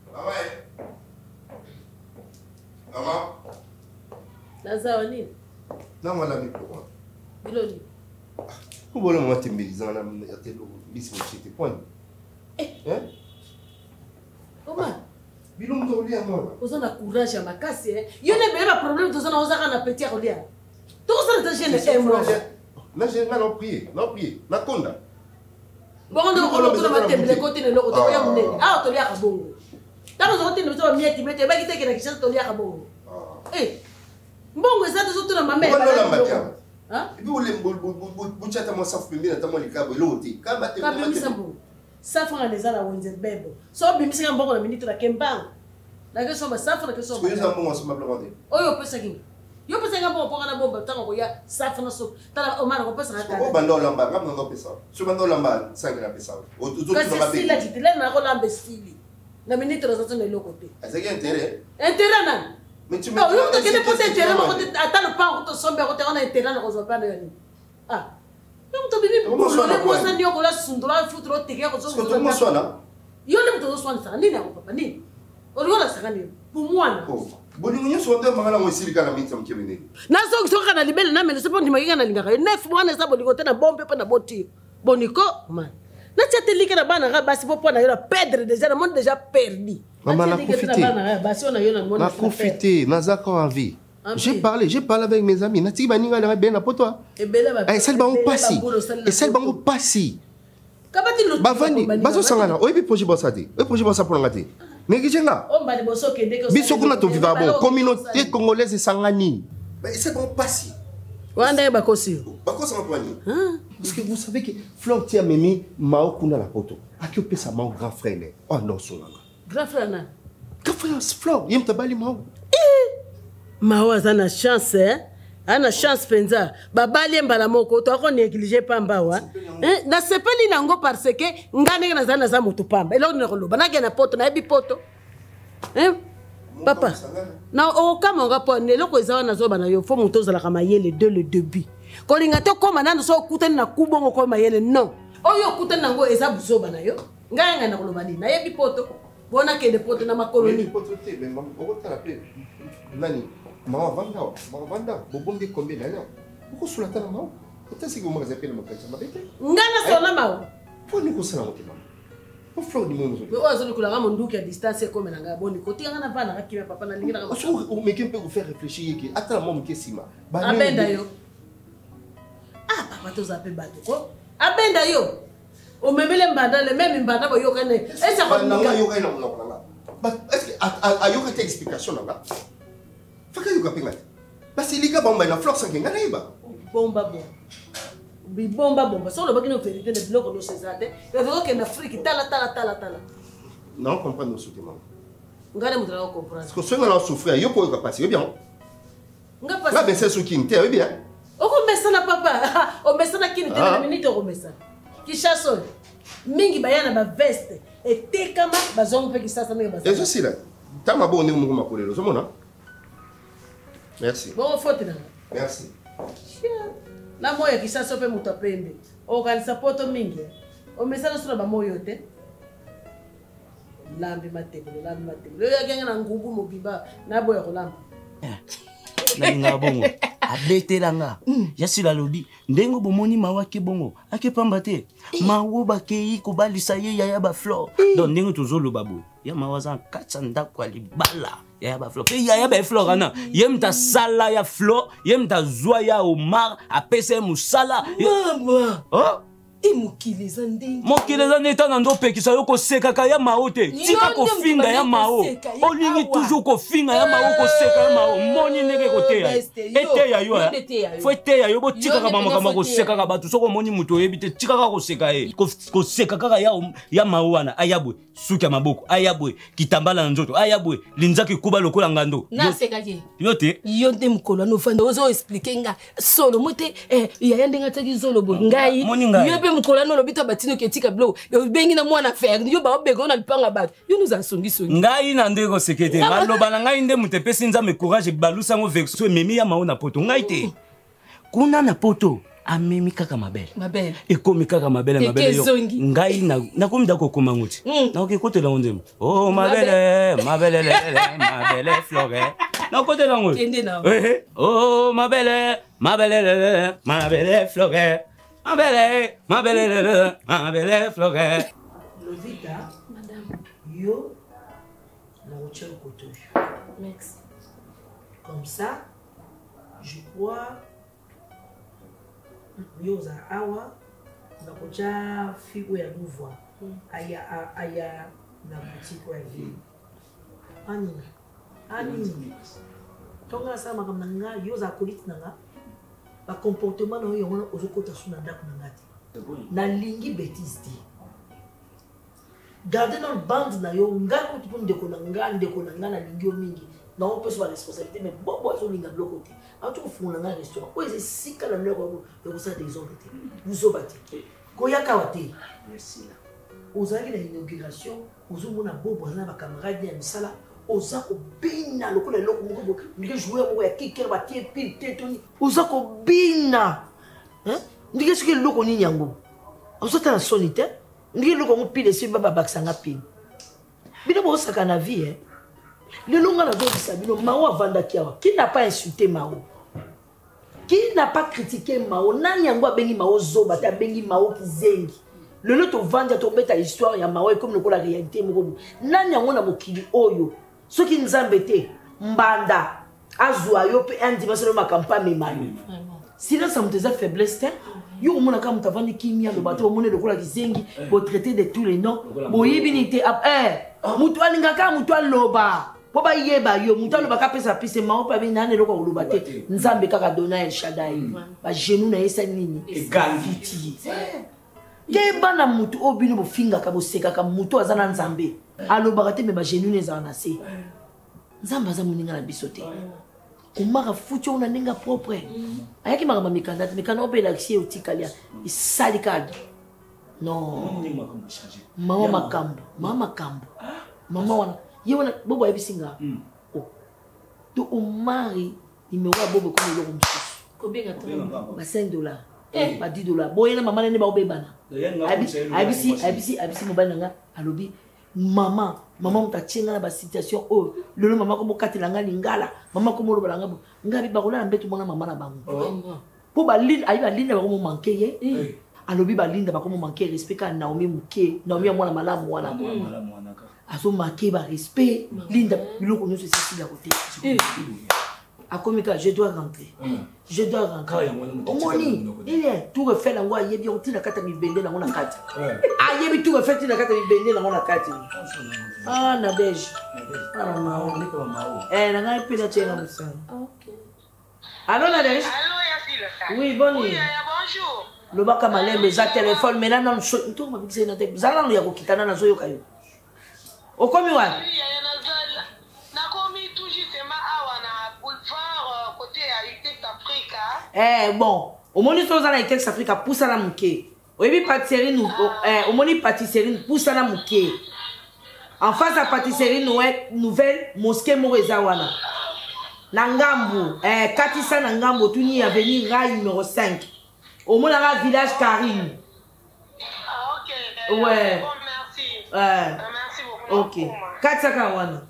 mama laza oni na mwana mi kwa biloni ko bolo mo tembeliza na atelo bisi mo chete point eh eh Oma bilon to lia mona ozana courage ya makasi eh yone bela problème tozana ozaka na petit rolia tout ça de gêne est moi na je na non prier non prier na konda bon on doit ko na temble côté ne loko to ya munene ah to lia ka bongo tano zo tino to mieti mete ba kiteke na kisha to lia ka bongo eh mbongo za to na mame ba ah ibi ule buchata mo safu pembeni na tamo likabo iloti kama te kama misambo safu na nezala wenze bebo so bimisa mbongo na minute na kembang na ke so ba safu na ke so ba ko yesa mbongo so ma blonde oyo pesa kingi yo pesa ngabo po kana bomba tango ya safu na so tala omara ko pesa ka ko bando lamba ngam ndo pesa so bando lamba cinq na pesa o tu tu na ba kasi la kitile na ko lamba stili na minute na zo na lokote asa ke intérêt intérêt na mais tu me oh yo to kene pote intérêt mo ko ata le pa ko to sombe ko te on intérêt na ko zo pa na ni ah to bibi bolole mwasa ndio kola sundula futuro tege ko so to mo swana yo le mto swana sa nini ako papa nini oliola saka nini pumwana boni munyo so ndo mangala mo silika na mitsa mkemene na so so kana libele na mele sepo ndimaka na lingaka nef mwana sa boliko tena bombe pa na boti boniko man na tatelika na bana ga basi popo na yo perdre déjà le monde déjà perdu maman na profiter basi on a yo na monde na profiter na zaka envie. J'ai parlé, j'ai parlé avec mes amis. Nati baninga na bien pour toi. Et celle bango passi. Et celle bango passi. Kabati lo. Bavani, bazo sangana. Oyebi projet bossati. Oyebi projet bossa pour ngati. Negijenga. On ba de bosso ke deko. Biso kuna to vivre bon. Communauté congolaise sangani. Mais celle bango passi. Wanda ba kosi. Ba kosi ngapani. Parce que vous savez que Flore tia memi mao kuna la poto. Aki opesa mao grand frère. Oh non sonanga. Grand frère na. Grand frère Flore, yem tabali mao. Mao azana chance eh ana chance penza babali mbala moko to ko négliger pamba wa eh na sepeli nango parce que ngane na zana za moto pamba elo ne koloba na gena poto na ebi poto eh papa na o kama ngapo ne loko ezawa na zoba na yo fo moto zala kama yele de le début ko linga to koma na so kutani na kubongo ko mayele non oyo kutani nango eza buzoba na yo nganga na koloba ni na ebi poto bona ke de poto na makoloni poto te mais maman o ta rappeler nani Maman vanda, maman vanda, bobom de combien d'ailleurs? Pourquoi sur la table maman? Peut-être que vous m'avez appelé ma carte, ma bête. Ngana sona maman. Pour nous conseiller la maman. Pour Flore du monde. Mais ozo ni kula ngamo nduki à distance comme na ngabo ni koti ngana bana ngaki papa na lingira ngamo. Oso mais qui peut vous faire réfléchir que attends maman qui sima. Abenda yo. Ah papa to zape bato ko. Abenda yo. O memele mbanda le même mbanda bo yo kane. Esa ko nga yo kane na na. But est-ce que a yo ka explication là? Faka yuka pingati. Basi lika bomba na Flore sanke ngana iba. Bomba bomba. Bi bomba bomba. Solo bakino vérité de bloc no sezate. Ya vero que na Afrique tala tala tala tala. Non comprendre nos soutien. Ngale mudra ko comprendre. Parce que ce nga na souffrir yo ko yuka passer bien. Nga passer. Nga bense su kinte yo bien. O ko mesana papa. O mesana kini te na minute o mesana. Kishaso. Mingi bayana ba veste. Et tekama bazongo pe kisasa na bazongo. Et je suis là. Tama bo ne mo makolelo. So mona. Merci. Bon, faute là. Merci. La moya qui s'assope mutapende. Organisa poto mingi. O mesana sura ba moyo te. Lambi matebele, lambi matebele. Yo yagenga na ngubu mobiba na boya ko lamba. Na nga bongo. Abetelanga. Yasi la lobi. Ndengo bomoni mawake bongo. Ake pamba te. Mawo bakei ko balisa ye ya ba Flore. Donc ndengo tozolo babo. Ya mawaza katsa kwa libala. Ya ba Flore. Pe ya ba Flore na. Yem ta sala ya Flore, yem ta zwa ya Omar, apese musala. Mama. Oh? E mokileza ndenge. Mokileza neta na ndo pekisa yo ko sekaka ya mao te. Tika ko finga ya mao. Olingi toujours ko finga ya mao ko seka ya mao. Moni ndenge ko te ya. Ete ya yo. Fo ete ya yo bo tika ka mama kama ko seka ka batu soko moni muto yebite tika ka ko seka e. Ko seka ka ya ya mao wana ayabwe. Suka maboko ayabwe kitambala na nzoto ayabwe linzaki kuba lokola ngando. Na seka ke. Yo te. Yo te mukolo no fanda ozo expliquer nga solo mote eh ya ndenga taki zolo bo ngai. Yo mukolo no lobito batino ketika blo bengi na mwana faire yo ba obego na lipanga bat yo nous asongi songi ngai na ndeko sekete maloba na ngai nde mutepesi nzambe courage balusa ngo vexo memi ya maona poto ngai te kuna na poto amemi kaka mabele mabele ekomi kaka mabele mabele yo ngai na nakomi dako koma nguti na okekotela ngondemo oh mabele mabele mabele Flore na okotela ngoti eh oh mabele mabele mabele Flore Ma belle, ma belle, ma belle Flore. Lovita, madame, yo, la routière côté. Merci. Comme ça, je crois, yo za awa, na koja figo ya nouveau. Aya aya na boutique wa vie. Ani, ani. Tonga sa makam nanga yo za kolit nanga. Ba comportement na yo wana ozokota suna ndako na ngati na lingi bêtise ti garder dans le bande na yo ngako tu pour ndeko na nga ndeko na nga na lingi yo mingi na on peut soit responsabilité mais bon bon zo linga bloko te en tout fond na nga restaurant ko eze sika na ndeko yo ko sa des ordres te vous obati ko ya kawate merci là ozali na inauguration ozomona bobo na ba camarade ya misala oza ko bina lokola loko moko bo nge jouer mo ya kicker ba tie pile te toni oza ko bina hein ndike soki eloko nini yango ozotala soni te ndike eloko yango pile esi bababakisanga pile bino bosaka na vie lelo nga nazobisa bino Mao avandaki awa qui n'a pas insulté Mao qui n'a pas critiqué Mao nani yango abengi Mao zoba te abengi Mao kizengi lelo tovanda tobeta histoire ya Mao comme lokola réalité moko nani yango na mokili oyo soki nzambe te mbanda azwa yo pe andima solo makampa memani sinon ça me faisait faiblesse te yo omona ka mutavandi kimia lo bato omone lokola kizengi bo traiter de tous les noms bo yibinité eh mutu alinga ka mutu aloba po ba yeba yo mutu aloba ka pesa pise Mao pa bina ne lokwa oloba te nzambe kaka dona El Shaddai ba genou na yesa nini egaliti ke bana mutu obino bo finga ka bo seka ka mutu azana nzambe aloba te me ba genou ne za na se nzamba za muninga na bisote kumaka futi ona ninga propre ayaki makamba mikanda te mikanda opela kisi otikalia isali kadi non mama makambo mama makambo mama wana yewana bobo abisinga oh to umari nimewa bobo ko loko msusu kobenga to ba cinq dollars eh ba dix dollars boyena mama nene ba obebana abisi abisi abisi abisi mobile nga alobi mama mama mutachenga na ba situation oh lelo mama ko bokatela nga lingala mama ko molo balanga ngabi bakola mbetu mona mama na bango po ba lin ayi ba linda ba ko mo manquer ye alobi ba linda ba ko mo manquer respect ka Naomi muke Naomi mwana malamu wana azo marquer ba respect linda biloko nyo se sisi la côté akomika je dois rentrer je dois rentrer omoni ile tout refait la ngwa yebi on tina kata mi bende na ngona kati ah yebi tout refait tina kata mi bende na ngona kati ah na beige ah Mao eh na ngai pila tena musana OK allô Nadège allô Yafila oui bonne nuit bonjour le baka malembe za téléphone mais là non tout ma bikise na te zala no ya kokitana na zoyo kayo okomi wapi eh bon au moni so za na Itex Africa poussa na muke oyebi pâtisserie nous eh au moni pâtisserie poussa na muke en face à pâtisserie nouvelle mosquée Moreza wana na ngambu eh katisa na ngambu tuni avenue Rail numéro cinq au moni na village Karim ah OK ouais bon merci euh merci beaucoup OK katisa ka wana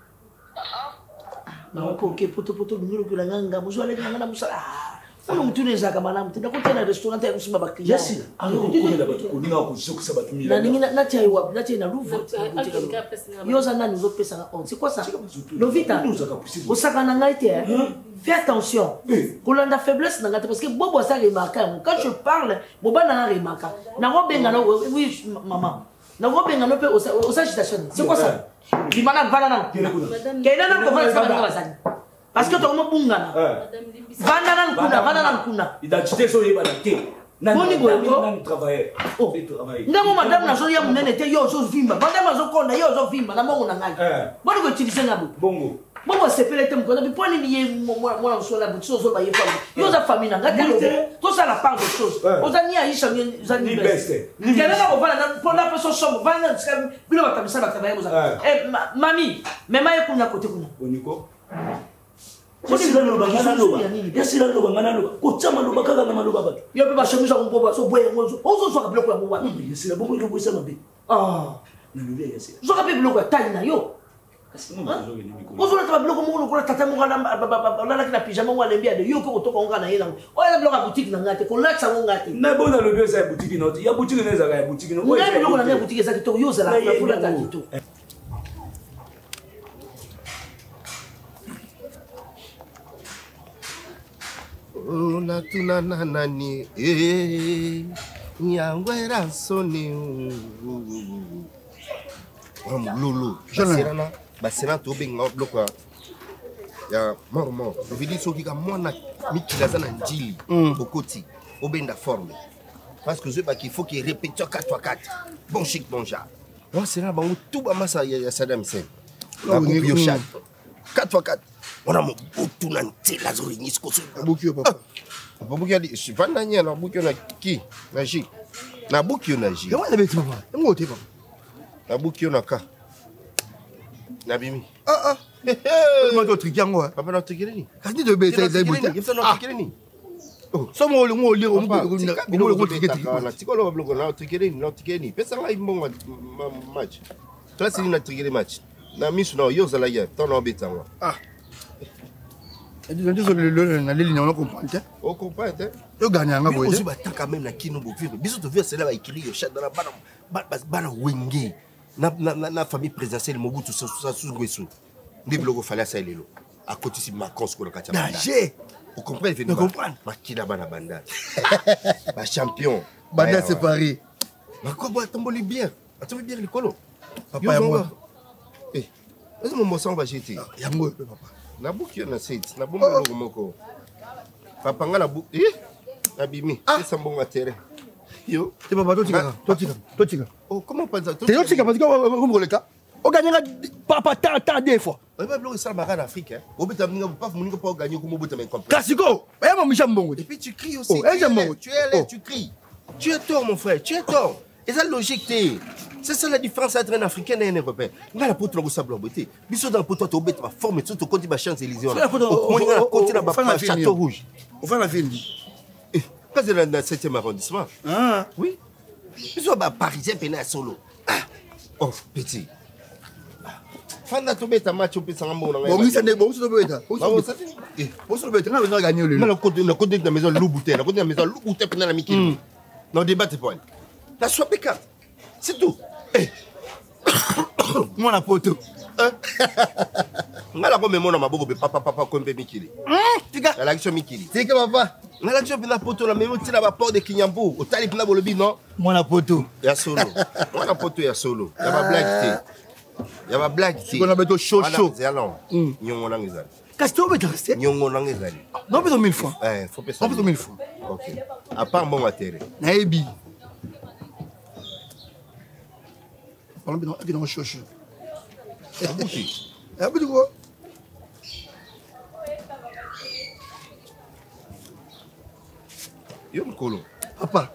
na OK poto poto ngiro kula nganga muzo ale ngana musala ono mutune zaka malamu tenda kutena restaurant ya kusima bakili yes alors ko na bato ko ninga ko zo kusaba tumila na ninga na tia iwa na tia na louve yo za nani zo pesa on c'est quoi ça lovita osaka na ngai te fais attention kolanda faiblesse na ngate parce que bobo ça remarque quand je parle boba na remarque na ko benga no oui maman na ko benga no pe osa agitation c'est quoi ça dimana vana na kena na ko vana sana basani parce que to mo bungana vana na kuna vana na kuna identité so yeba na te nani nani travailler oh ndamo madame na so ya munene te yo so vimba madame zo konda yo zo vimba na mongo na ngai boni ko utiliser ngabo bongo bongo sepele te mkono bi poni ni mwana so la butso so ba yefa yo za famille na ngate to ça la part de choses ozani aisha za ni best kena na ko vana na pona peso somo vana bilo batamisa batabaya boza eh mami mema yekuna kote kuna oniko Yasila no bangana no yasila no bangana no ko chama no bakaka na maloba bato yo pe ba shemisha ko mboba so boye ngozo ozo so ka bloko ya mboba yasila bongo ndo boisa mabe ah na lobia yasila so ka pe bloko ya tani na yo kasi mo zo ngeni mikolo ozo na ta bloko mo ko tata mo na na kina pyjama mo alembia de yo ko toka onga na yela o ya bloko ya boutique na ngate ko latsa mo ngate na bona lobia sa boutique no ya boutique na za ya boutique no na bloko na boutique za kito yo za la kula ta kito natuna na nani eh nyangwera soni wa lulu basirana basirana to benga bloka ya mormo vidi soki ka mwana mikila za na njili bokoti obenda forme parce que je pas qu'il faut qu'il répète quatre à quatre bon chic bon genre moi c'est là bango tout ba masa ya Saddam Hussein la coupe chat quatre à quatre on a mon bout na ntela zo ringis ko so bukio papa papa bukio di sivanda nya na bukio na ki na ji na bukio na ji yo na beti papa ngote papa na bukio na ka na bimi ah ah mo to trikiango papa na trikiri ni kasi de beti de beti il faut na trikiri ni somo ole mo ole o mo le ko tiketi na tikolo blogo na tikeli na tikeli pesa ngai mbongo match classe na tikeli match na misu na yo zala ya tono betanga ah et disons désolé le na ligne on comprend on comprend yo gagner nga boye ba taka même na kino bo vivre biso to vivre c'est là ba écrit yo chat dans la bana bana wenge na na na famille présidentielle Mobutu Sese Nguesso ndi blogo fallait ça lelo à côté si Macron ce qu'on a katia danger. Vous comprenez? Vous comprenez? Makila bana banda. Ba champion. Banda séparé. Ma quoi boire tomboli bien. Attends bien le colo. Papa ya moi. Eh. Est-ce mon mosan va jeter? Ya moi papa. Na buki na set. Na bomba logo moko. Papa ngala bu. Eh? Abimi. C'est ça bon intérêt. Yo. C'est papa toi tika. Toi tika. Toi tika. Oh comment pas ça? Toi tika parce que vous me relève. On gagne papa tant tant des fois. On va bloquer ça en Afrique hein. On peut t'amener pas vous pas gagner comme vous t'amener comme. Classico. Eh mon Michel Mbongo. Et puis tu cries aussi. Oh, tu es là, tu cries. Tu es tort mon frère, tu es tort. Et ça logique t'es. C'est ça la différence entre un Africain et un Européen. On a la pote là où ça bloque. Biso dans pote toi bête ma forme tout côté ba Champs-Élysées. On a côté là bas Château Rouge. On va la ville. Eh, pas dans le septième arrondissement. Ah oui. Biso ba parisien peine solo. Ah. Oh petit. Fanda to beta match au pesa ngamo na ngai. Bon ça ne bon ça beta. Bon ça eh bon ça beta na besoin gagner le. Na côté na côté de la maison Loubouté, na côté de la maison Loubouté pendant la Mikili. Non débat point. La soit pécate. C'est tout. Eh. Moi la poto. Hein? Ngala ko memo na maboko be papa papa ko mpe Mikili. Hein? Tika. La action Mikili. Tika papa. Na la job na poto la memo tina ba port de Kinyambo. O tali pina bolobi non? Moi la poto. Ya solo. Moi la poto ya solo. Ya ba blague. Il y a ma blague ici. On a besoin chaud chaud. C'est alors. Nyongo nangizali. Qu'est-ce que tu veux dire? Nyongo nangizali. Non besoin mille fois. Eh, faut pas ça. Non besoin mille fois. OK. À part bon matériel. Naibi. On a besoin de chaud chaud. Ah bouti. Ah bouti quoi? Yo mkolo. Papa.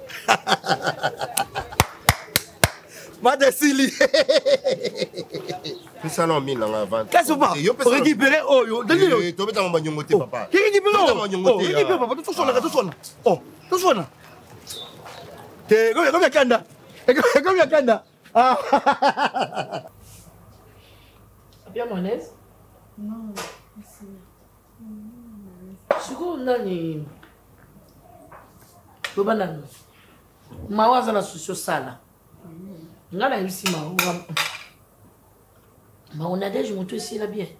Madesili. C'est ça non mille en avant. Qu'est-ce que tu veux récupérer oh yo donne-le. Tu veux dans mon nyongoté papa. Qui récupère oh récupère papa tout sonne tout sonne. Oh tout sonne. Te comme comme kanda. Comme kanda. Ah. Bien mayonnaise? Non. Siko nani? Bobana. Mawaza na susio sala. Ngala ici ma ma on a déjà monté ici là bien.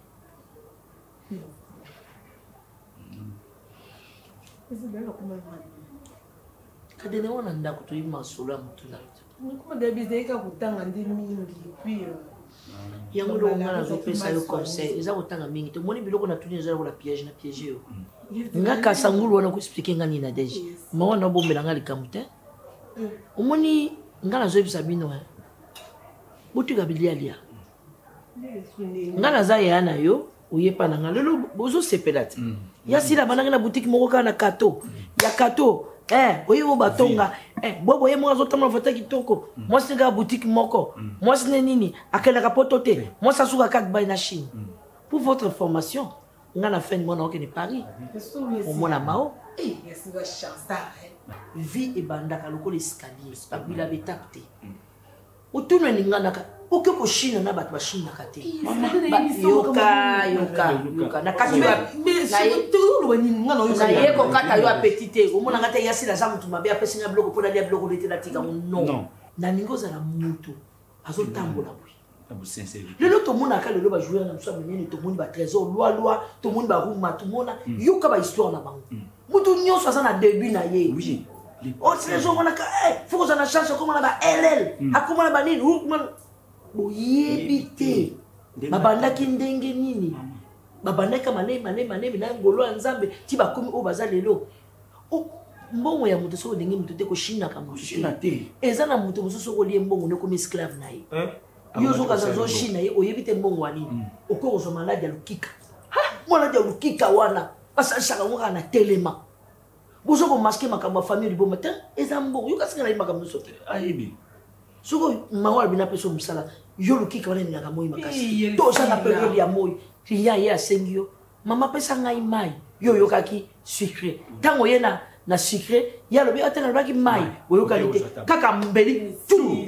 Kadene wana ndako to ima solo mutula. Kuma da bizeka kutanga ndi mingi puis yango do ngala zo pesa yo conseil eza kutanga mingi to moni biloko na tuni eza la piège na piège yo. Ngaka sangulu wana ku expliquer ngani na déjà. Ma wana bombela ngali kamute. Omoni ngala zo bisa bino hein. Botuka bilialia. Ngala za yana yo uyepa na ngalo bozo sepelati. Ya sila bananga na boutique moko kana kato. Ya kato eh oyo batonga eh bobo ye mwazo tama vota kitoko. Moi singa boutique moko. Moi sine nini akela kapotote. Moi sasuka kak bay na Chine. Pour votre information, ngala fin moi na okene Paris. Au mona mao. Eh yes nga chance. Vie et bandaka lokolo escalier. Babila betapte. Utunwe ninganaka oke ko Chine na bato ba Chine kate yoka yoka yoka na kati ya na yetu wani ngana yo na yeko kata yo apetite omona ngata yasi la zamu tumabe apesinga bloko pona lia bloko lete na tika non na ningoza na mutu azo tambola bwi abu sincere lelo to mona ka lelo ba jouer na so menene to moni ba trésor loi loi to moni ba rouma to mona yoka ba histoire na bango mutu nyonso asa na début na ye oui oh c'est les gens mona ka eh faut qu'on a chance comme na ba L L akoma na ba nini boyebite babandaki ndenge nini babandaka mane mane mane na ngolo ya nzambe ti bakomi o baza lelo mbongo ya mutu so ndenge mutu te ko shina ka mutu shina te eza na mutu mususu ko lie mbongo ne ko esclave na ye yo zo kaza zo shina ye oyebite mbongo wa nini okoko zo malade ya lukika ha malade ya lukika wana basashaka ngoka na telema bozo ko masquer makambo famille libo matin eza mbongo yo kasinga na makambo so te ayebi soko mawal bina peso musala yo lukika wana ninga moyi makasi to sa na période ya moyi ya ya sengio mama pesa ngai mai yo yokaki secret tango yena na sucré ya lobi atena lobaki mai boyokani te kaka mbeli tu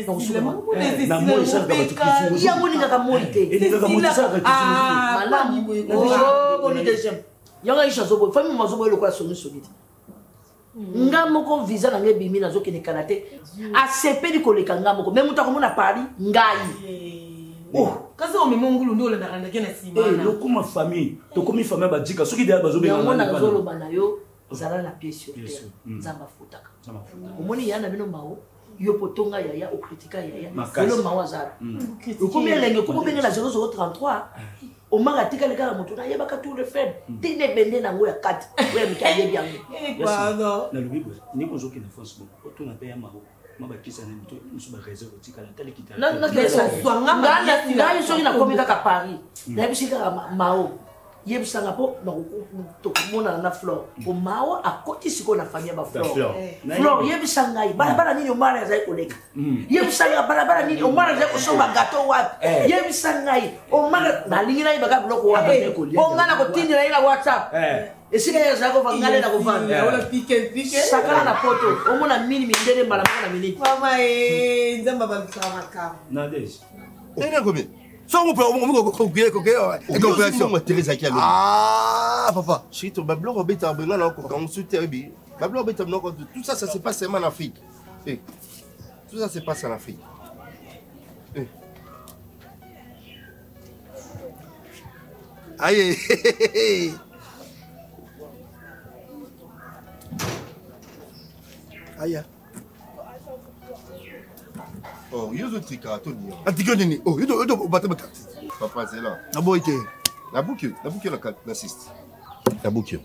yango ningaka moi te malamu boni deuxième yanga isha zobo fami mazobo elokola somi solide nga moko visa na ngai bimi nazokende kana te asepeli koleka nga moko me mutu akomona pari ngai kasi omema ngulu nde olandaka ndake na nsima lokoma famille tokomi famille bajika soki deya bazobenyango nazoloba na yo zala na pied sur terre nzambe afutaka omoni ya na bino mao yo potonga yaya okritika yaya elo mao azala okomi elenge koko benge na zéro zéro trente-trois omanga tikali kaka moto nayebaka tour de fed tine bende nango ya kati oya miki ayebi yango nalobi boye ndenge ozokende france bon otona mpe ya mao mabakisa na mito musu ba réserve tikala tali kitala ngai soki nakomi kaka paris nayebisi kaka mao yebisanga mpo tokomonana na flore po mao akoti sikoyo na famille ya baflore flore yebisa ngai balabala nini omwana azali koleka yebisa ngai balabala nini omwana azali kosomba gato wapi yebisa ngai omwana nalingi nayebaka biloko wapi onga na kotindela ye na whatsapp esika ye azali kova ngale na kovanda sakala na poto omona mini mindele mbala moko na miniti nzamba balisaka makambo nadege ene combien Sans on peut conclure coopération. Ah papa, chez toi bablo robet en benga na ko kan souter bi. Bablo robet en tout ça ça se passe seulement en Afrique. Eh. Tout ça se passe en Afrique. Eh. Aïe. Aïe. Oh, il y a d'autres trucs à tenir. Antigone, oh, il y a d'autres bâtiments. Papa, c'est là. La boîte. La boucle, la boucle, la n'assiste. La boucle.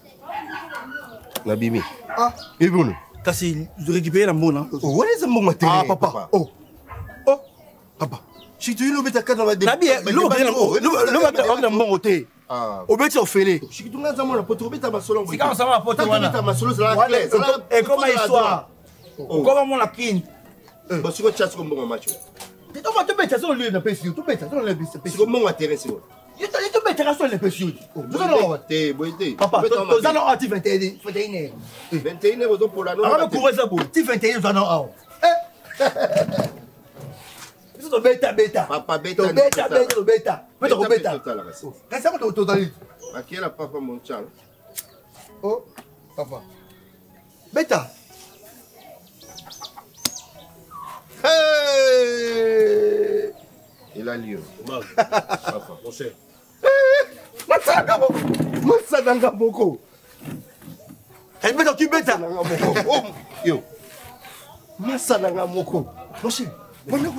La bimi. Ah, et bon. T'as si de récupérer la mona. Oh, où est-ce que mon matériel? Ah, papa. Oh. Oh, papa. Si tu veux mettre dans la dé. La bien, l'eau bien, l'eau va dans le bon côté. Ah. Au bête au fêlé. Si tu n'as jamais la pote, tu vas solo. C'est quand ça va pote. Tu vas ma solo la clé. Et comment histoire? Comment mon la pine? Bon, si tu chasses comme bon match. Tu dois te mettre sur le pécio, tu mets sur le pécio. C'est comme mon intéressé. Tu te mettre sur le pécio. Tu vas te boiter. Papa, tu vas en actif vingt et une heures. vingt et une heures pour la nuit. Alors, pour ça, tu vingt et une heures en eh. Tu bêta bêta. Papa bêta. Bêta bêta bêta. Bêta bêta. Qu'est-ce que tu as total? À qui est la papa mon chat? Oh, papa. Bêta. Hey! Il a lieu. Papa, mon cher. Matsanga boko. Matsanga boko. Elle met dans qui bête. Yo. Matsanga moko. Mon cher. Non,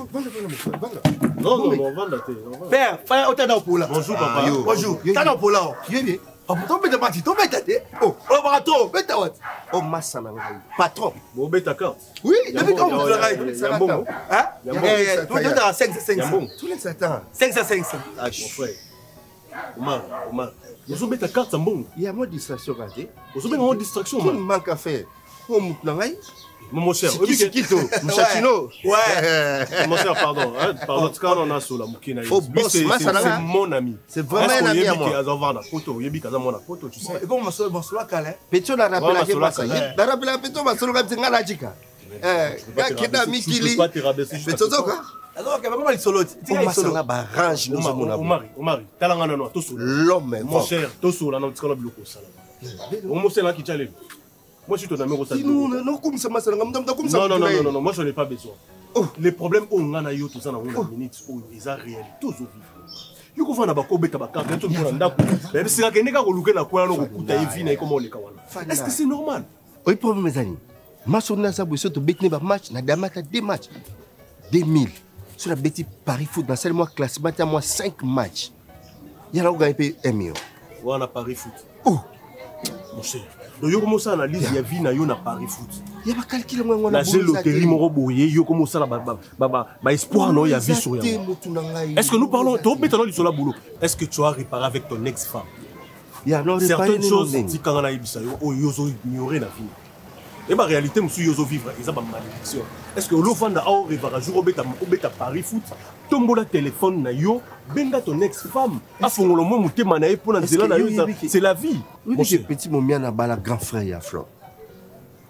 non, non, vendre la tête. Père, frère, autant dans pour là. Bonjour, papa. Bonjour. T'as dans pour là. Yé. Papa, ton bête parti, ton bête tête. Oh, oh, bateau, bête what? Oh, Matsanga. Patron. Bon, bête carte. Oui, le bête on vous raille. C'est bon. Hein? Eh, tout le temps cinq cinq cinq. Tous les satans. cinq cinq. Ah, mon frère. Omar, Omar. Vous avez ta carte, c'est bon. Il y a moins de distraction ratée. Vous avez moins de distraction, Omar. Il manque à faire. Oh, Moutlangaï. Mon cher, Chiquito, Mouchatino. Ouais. Mon cher, pardon. Pardon, tu on a sur la moukina. Oh, boss, c'est mon ami. C'est vraiment un ami à moi. Il y a la photo, il y a la photo, tu sais. Et bon, je suis là, calé. Pétion a rappelé la Pétion. Il a rappelé la Pétion, ma solo comme Tingala Chica. Eh, Keda Mikili. Pétion, quoi? Alors, comment il solo? Tu sais, solo là, bah, range, nous sommes Omar, Omar, talangana no, tout solo. L'homme, mon cher, tout solo, là, non, tu connais le bloc, ça là. On m'a là qui tient les. Moi, je suis ton ami au stade. Non, non, non, comme ça, ça, non, non, non, non, non, moi, je n'en ai pas besoin. Oh, les problèmes, on a eu tout ça dans une minute, oh, ils ont réel, tous au vivre. You go find a bako beta baka, tu peux en d'accord. Mais c'est que n'est-ce qu'on loue na quoi, on coupe et vient comme on les kawana. Est-ce que c'est normal? Oui, pour mes amis. Match on a ça, vous êtes au bête ne match, na damata deux matchs, deux mille. Sur la bêtise Paris Foot, dans seulement classement, il y a moins cinq matchs. Il y a là où gagner un million. On a Paris Foot. Oh, mon cher. Donc, yo commence à analyser, il y a vie na yo na Paris Foot. Il y a pas calculé moi on a. La loterie moro boye, yo commence à ba ba ba espoir non, il y a vie sur yo. Est-ce que nous parlons, tu peux dans sur la boulot. Est-ce que tu as réparé avec ton ex-femme? Il y a non certaines choses si quand on a ibisa yo, oh yo zo ignorer la vie. Et ma réalité monsieur yo zo vivre, ils ont ma malédiction. Est-ce que lo fanda a réparer jour obeta obeta Paris Foot? Tombola téléphone na yo, benga ton ex-femme. Afongolo mo mutema na e pour na zela na yo, c'est la vie. Oui, j'ai petit mon mien na bala grand frère ya Flo.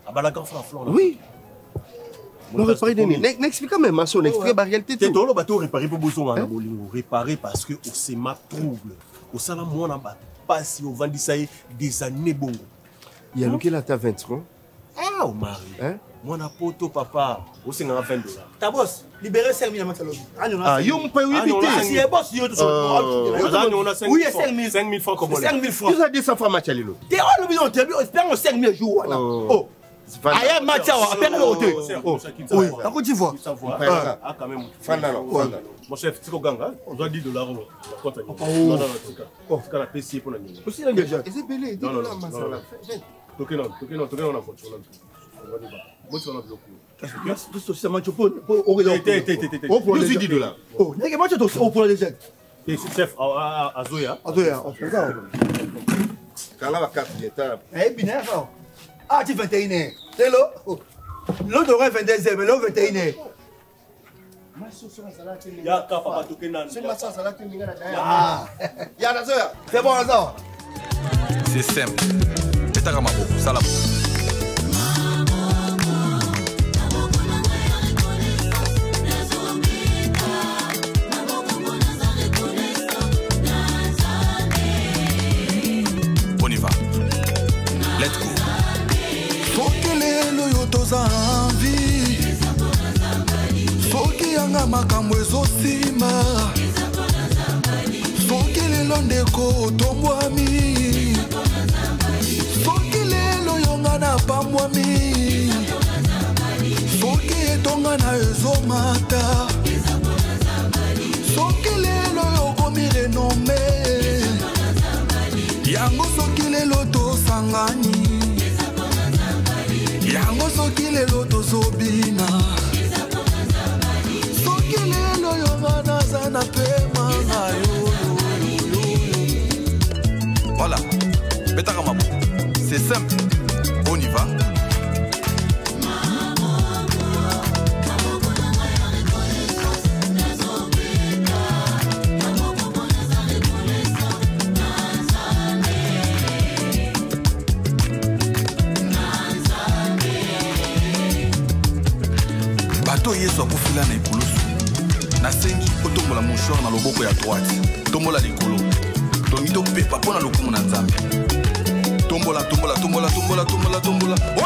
Oui. On réparer des n'explique quand même, on explique la réalité. C'est tout le bateau réparé pour besoin de bolingo. Réparer parce que au sema trouble. Au salam moi n'a pas si au vendi ça des années bongo. Il y a lequel à ta vingt francs. Ah, au mari. Hein? Moi n'a poto papa. Au cinquante vingt dollars. Ta boss, libérez cinq mille à ma Ah, yo me paye huit mille. Si le boss, yo tout ça. On a cinq mille. cinq mille francs comme on cinq mille francs. Tu as deux cents francs match à l'île. T'es oh le bidon, t'es bien, espère cinq mille jours. Oh. Aya match à peine le hôtel. Oui, en Côte d'Ivoire. Ah quand même. Mon chef, tu ganga, on doit dix dollars au compte. Non non non, oh, c'est la P C pour la nuit. Aussi la déjà. Et c'est belé, dix dollars masala. Toquez non, toquez non, toquez on a voiture. On va dire. Moi tu vas bloquer. Tout ça c'est match pour au regarder. Oh pour les dix dollars. Oh, n'est-ce que match au pour les dix. Et c'est chef à Zoya. À Zoya, on fait ça. Kala va quatre l'état. Eh bien ça. Ah, tu vingt et une heures. C'est l'eau. L'autre aurait vingt-deux heures, mais l'autre vingt et une heures. Ya papa toqué nan. C'est ma sauce à la télé. Ah. Ya la Zoya. C'est bon ça. C'est simple. Beta Kamabo, salam. On y va. Let's go. Fokelelo yo toza envie. Foki yanga makambo ezosima. Fokelelo ndeko tombwami. Fokelelo yonga na pambwami. Foki etonga na ezomata. Fokelelo yokomi renome. Yango fokelelo tosangani. Yango soki lelo tozobina. Soki lelo yonga naza na pema na yo. Voilà, Beta Kamabo, c'est simple, on y va. Bato yeso akufila na ikulusu. Nasengi otombola mouchoir na loboko ya droite. Tombola likolo. Tomito pepa pona lokumu na nzambe. Tombola, tombola, tombola, tombola, tombola, tombola.